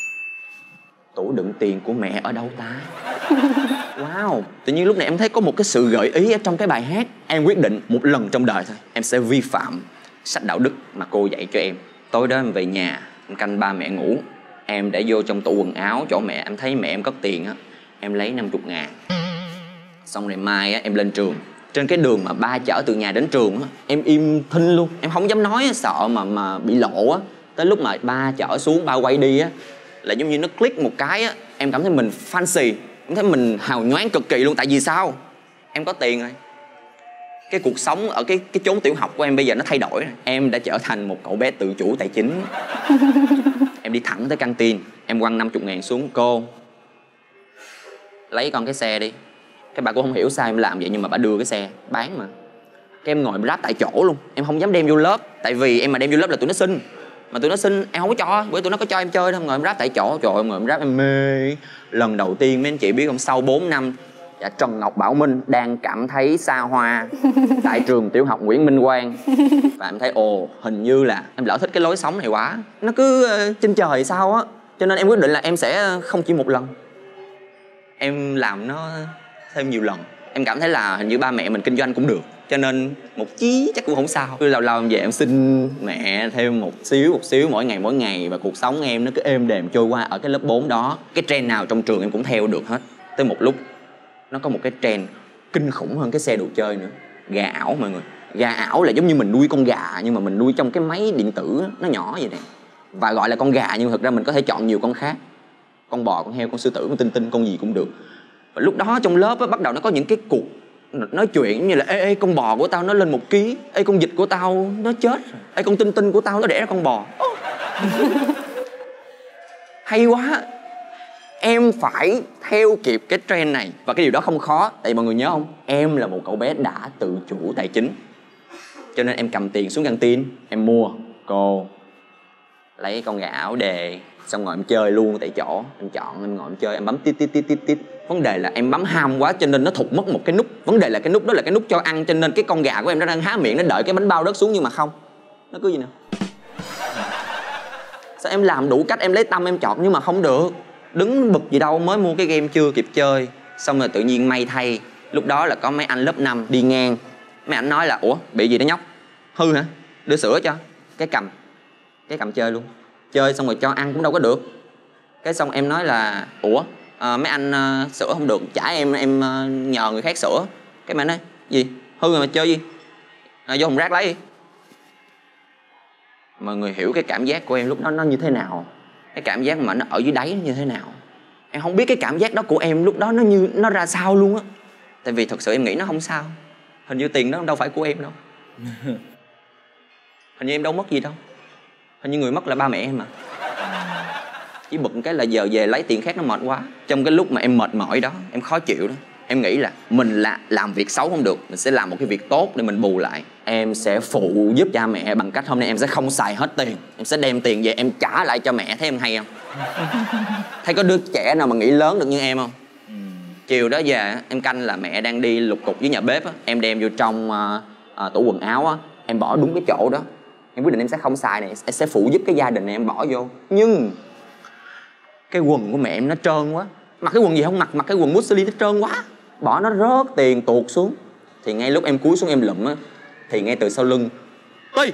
Tủ đựng tiền của mẹ ở đâu ta? Wow, tự nhiên lúc này em thấy có một cái sự gợi ý ở trong cái bài hát. Em quyết định một lần trong đời thôi em sẽ vi phạm sách đạo đức mà cô dạy cho em. Tối đó em về nhà, em canh ba mẹ ngủ. Em để vô trong tủ quần áo chỗ mẹ, em thấy mẹ em cất tiền á, em lấy năm mươi ngàn. Xong rồi mai á, em lên trường. Trên cái đường mà ba chở từ nhà đến trường á, em im thinh luôn. Em không dám nói, sợ mà mà bị lộ á. Tới lúc mà ba chở xuống, ba quay đi á, là giống như nó click một cái á, em cảm thấy mình fancy, em thấy mình hào nhoáng cực kỳ luôn. Tại vì sao? Em có tiền rồi. Cái cuộc sống ở cái cái chốn tiểu học của em bây giờ nó thay đổi. Em đã trở thành một cậu bé tự chủ tài chính. Em đi thẳng tới căng tin, em quăng năm mươi ngàn xuống. Cô lấy con cái xe đi. Cái bà cũng không hiểu sao em làm vậy, nhưng mà bà đưa cái xe bán mà. Cái em ngồi em ráp tại chỗ luôn. Em không dám đem vô lớp, tại vì em mà đem vô lớp là tụi nó xin. Mà tụi nó xin em không có cho, bởi tụi nó có cho em chơi đâu. Ngồi em ráp tại chỗ. Trời ơi, em ngồi em ráp em mê. Lần đầu tiên mấy anh chị biết không, sau bốn năm dạ, Trần Ngọc Bảo Minh đang cảm thấy xa hoa tại trường tiểu học Nguyễn Minh Quang. Và em thấy ồ, hình như là em lỡ thích cái lối sống này quá. Nó cứ uh, trên trời sao á. Cho nên em quyết định là em sẽ không chỉ một lần, em làm nó thêm nhiều lần. Em cảm thấy là hình như ba mẹ mình kinh doanh cũng được, cho nên một chí chắc cũng không sao. Cứ lâu lâu em về em xin mẹ thêm một xíu một xíu mỗi ngày mỗi ngày. Và cuộc sống em nó cứ êm đềm trôi qua ở cái lớp bốn đó. Cái trend nào trong trường em cũng theo được hết. Tới một lúc nó có một cái trend kinh khủng hơn cái xe đồ chơi nữa. Gà ảo mọi người. Gà ảo là giống như mình nuôi con gà, nhưng mà mình nuôi trong cái máy điện tử nó nhỏ vậy nè. Và gọi là con gà, nhưng thực ra mình có thể chọn nhiều con khác. Con bò, con heo, con sư tử, con tinh tinh, con gì cũng được. Và lúc đó trong lớp á, bắt đầu nó có những cái cuộc nói chuyện như là ê, ê con bò của tao nó lên một ký. Ê con vịt của tao nó chết rồi. Ê con tinh tinh của tao nó đẻ ra con bò. Hay quá. Em phải theo kịp cái trend này. Và cái điều đó không khó. Tại vì mọi người nhớ không, em là một cậu bé đã tự chủ tài chính. Cho nên em cầm tiền xuống căng tin, em mua. Cô lấy con gà ảo đề, xong ngồi em chơi luôn tại chỗ. Em chọn, em ngồi em chơi, em bấm tít tít tít tít tít. Vấn đề là em bấm ham quá cho nên nó thụt mất một cái nút. Vấn đề là cái nút đó là cái nút cho ăn, cho nên cái con gà của em nó đang há miệng, nó đợi cái bánh bao rớt xuống, nhưng mà không, nó cứ gì nè. Sao em làm đủ cách, em lấy tâm em chọn nhưng mà không được. Đứng bực gì đâu, mới mua cái game chưa kịp chơi. Xong rồi tự nhiên may thay, lúc đó là có mấy anh lớp năm đi ngang. Mấy anh nói là ủa bị gì đó nhóc, hư hả, đưa sữa cho. Cái cầm, cái cầm chơi luôn. Chơi xong rồi cho ăn cũng đâu có được. Cái xong em nói là ủa à, mấy anh uh, sữa không được, trả em em uh, nhờ người khác sữa. Cái mẹ nói gì hư rồi mà chơi gì à, vô thùng rác lấy đi. Mọi người hiểu cái cảm giác của em lúc đó nó như thế nào. Cái cảm giác mà nó ở dưới đáy nó như thế nào. Em không biết cái cảm giác đó của em lúc đó nó như nó ra sao luôn á. Tại vì thật sự em nghĩ nó không sao. Hình như tiền đó đâu phải của em đâu. Hình như em đâu mất gì đâu. Hình như người mất là ba mẹ em mà. Chỉ bực cái là giờ về lấy tiền khác nó mệt quá. Trong cái lúc mà em mệt mỏi đó, em khó chịu đó, em nghĩ là mình là làm việc xấu không được, mình sẽ làm một cái việc tốt để mình bù lại. Em sẽ phụ giúp cha mẹ bằng cách hôm nay em sẽ không xài hết tiền. Em sẽ đem tiền về em trả lại cho mẹ. Thấy em hay không? Thấy có đứa trẻ nào mà nghĩ lớn được như em không? Chiều đó về em canh là mẹ đang đi lục cục với nhà bếp á. Em đem vô trong uh, uh, tủ quần áo á. Em bỏ đúng cái chỗ đó. Em quyết định em sẽ không xài này, em sẽ phụ giúp cái gia đình này, em bỏ vô. Nhưng cái quần của mẹ em nó trơn quá. Mặc cái quần gì không mặc, mặc cái quần Mussolini nó trơn quá. Bỏ nó rớt tiền tuột xuống. Thì ngay lúc em cúi xuống em lụm á, thì ngay từ sau lưng Ti,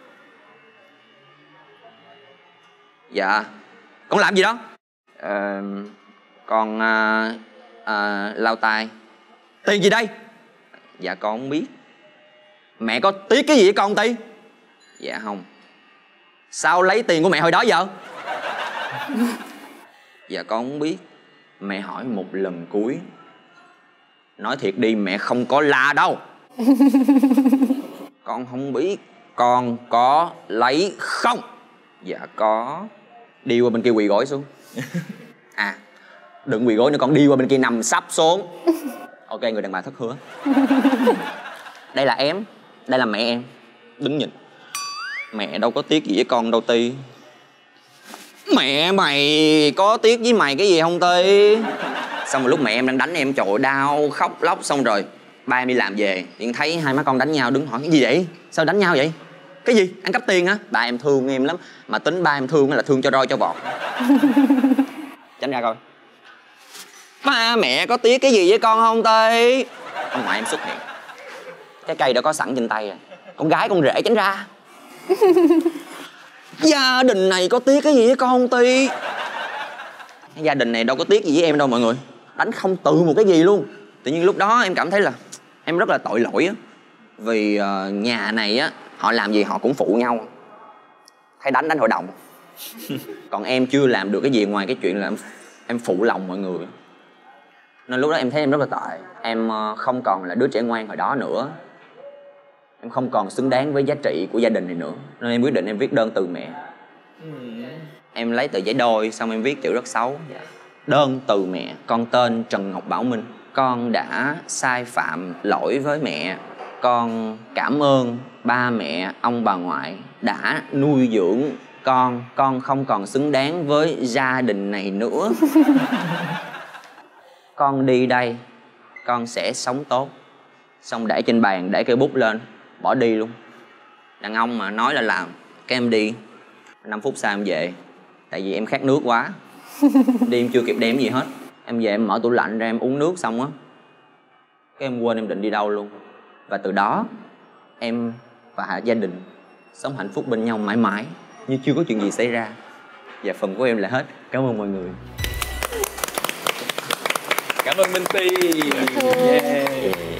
dạ con làm gì đó? Ờ, con uh, uh, lau tay. Tiền gì đây? Dạ con không biết. Mẹ có tiếc cái gì vậy con Ti? Dạ không. Sao lấy tiền của mẹ hồi đó giờ? Dạ con không biết. Mẹ hỏi một lần cuối. Nói thiệt đi, mẹ không có la đâu. Con không biết. Con có lấy không? Dạ có. Đi qua bên kia quỳ gối xuống. À, đừng quỳ gối nữa, con đi qua bên kia nằm sắp xuống. Ok, người đàn bà thất hứa. Đây là em, đây là mẹ em. Đứng nhìn. Mẹ đâu có tiếc gì với con đâu Ti. Mẹ mày có tiếc với mày cái gì không Ti? Xong rồi lúc mẹ em đang đánh em, trời ơi, đau khóc lóc. Xong rồi ba em đi làm về thì thấy hai má con đánh nhau, đứng hỏi cái gì vậy? Sao đánh nhau vậy? Cái gì? Ăn cắp tiền hả? Ba em thương em lắm. Mà tính ba em thương là thương cho roi cho vọt. Tránh ra coi. Ba mẹ có tiếc cái gì với con không Ti? Ông ngoại em xuất hiện. Cái cây đã có sẵn trên tay rồi. Con gái con rể, tránh ra. Gia đình này có tiếc cái gì với con không Ti? Gia đình này đâu có tiếc gì với em đâu mọi người. Đánh không từ một cái gì luôn. Tự nhiên lúc đó em cảm thấy là em rất là tội lỗi á. Vì uh, nhà này á, họ làm gì họ cũng phụ nhau. Thấy đánh đánh hội đồng. Còn em chưa làm được cái gì ngoài cái chuyện là em, em phụ lòng mọi người. Nên lúc đó em thấy em rất là tệ. Em uh, không còn là đứa trẻ ngoan hồi đó nữa. Em không còn xứng đáng với giá trị của gia đình này nữa, nên em quyết định em viết đơn từ mẹ. ừ. Em lấy tờ giấy đôi xong em viết chữ rất xấu. dạ. Đơn từ mẹ. Con tên Trần Ngọc Bảo Minh. Con đã sai phạm lỗi với mẹ. Con cảm ơn ba mẹ, ông bà ngoại đã nuôi dưỡng con. Con không còn xứng đáng với gia đình này nữa. Con đi đây, con sẽ sống tốt. Xong để trên bàn, để cây bút lên, bỏ đi luôn. Đàn ông mà nói là làm, cái em đi. Năm phút sau em về, tại vì em khát nước quá. Đi em chưa kịp đem gì hết. Em về em mở tủ lạnh ra em uống nước xong á, cái em quên em định đi đâu luôn. Và từ đó em và gia đình sống hạnh phúc bên nhau mãi mãi, như chưa có chuyện gì xảy ra. Và phần của em là hết. Cảm ơn mọi người. Cảm ơn Minh Ti. Yeah.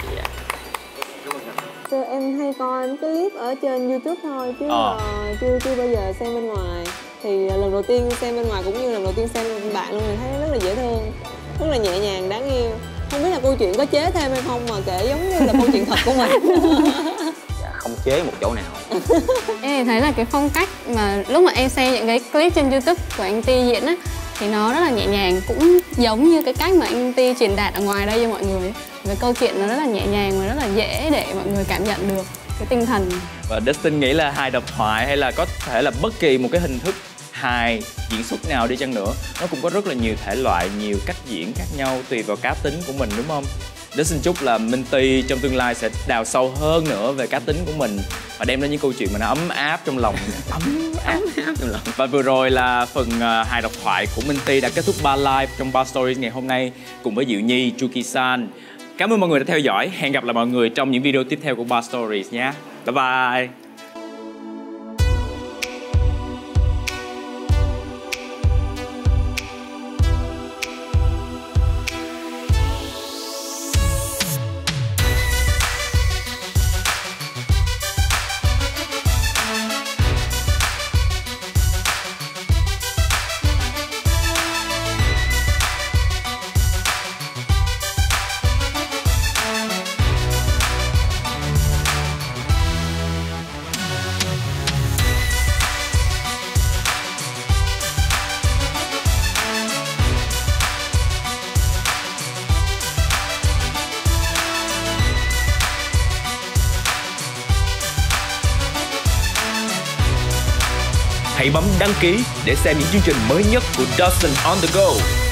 Chứ em hay coi cái clip ở trên YouTube thôi chứ ờ. uh, chưa chưa bao giờ xem bên ngoài. Thì uh, lần đầu tiên xem bên ngoài cũng như lần đầu tiên xem bên bạn luôn, thì thấy rất là dễ thương, rất là nhẹ nhàng, đáng yêu. Không biết là câu chuyện có chế thêm hay không mà kể giống như là câu chuyện thật của mình. Dạ, không chế một chỗ nào. Em thấy là cái phong cách mà lúc mà em xem những cái clip trên YouTube của anh Ti diễn á, thì nó rất là nhẹ nhàng, cũng giống như cái cách mà anh Ti truyền đạt ở ngoài đây cho mọi người. Cái câu chuyện nó rất là nhẹ nhàng và rất là dễ để mọi người cảm nhận được cái tinh thần. Và Dustin nghĩ là hài độc thoại hay là có thể là bất kỳ một cái hình thức hài diễn xuất nào đi chăng nữa, nó cũng có rất là nhiều thể loại, nhiều cách diễn khác nhau tùy vào cá tính của mình, đúng không? Dustin chúc là Minh Ti trong tương lai sẽ đào sâu hơn nữa về cá tính của mình và đem đến những câu chuyện mà nó ấm áp trong lòng. ấm áp trong lòng. Và vừa rồi là phần uh, hài độc thoại của Minh Ti đã kết thúc Bar Live trong Bar Stories ngày hôm nay cùng với Diệu Nhi, Chuki-san. Cảm ơn mọi người đã theo dõi. Hẹn gặp lại mọi người trong những video tiếp theo của Bar Stories nhé. Bye bye. Hãy bấm đăng ký để xem những chương trình mới nhất của Dustin on the Go.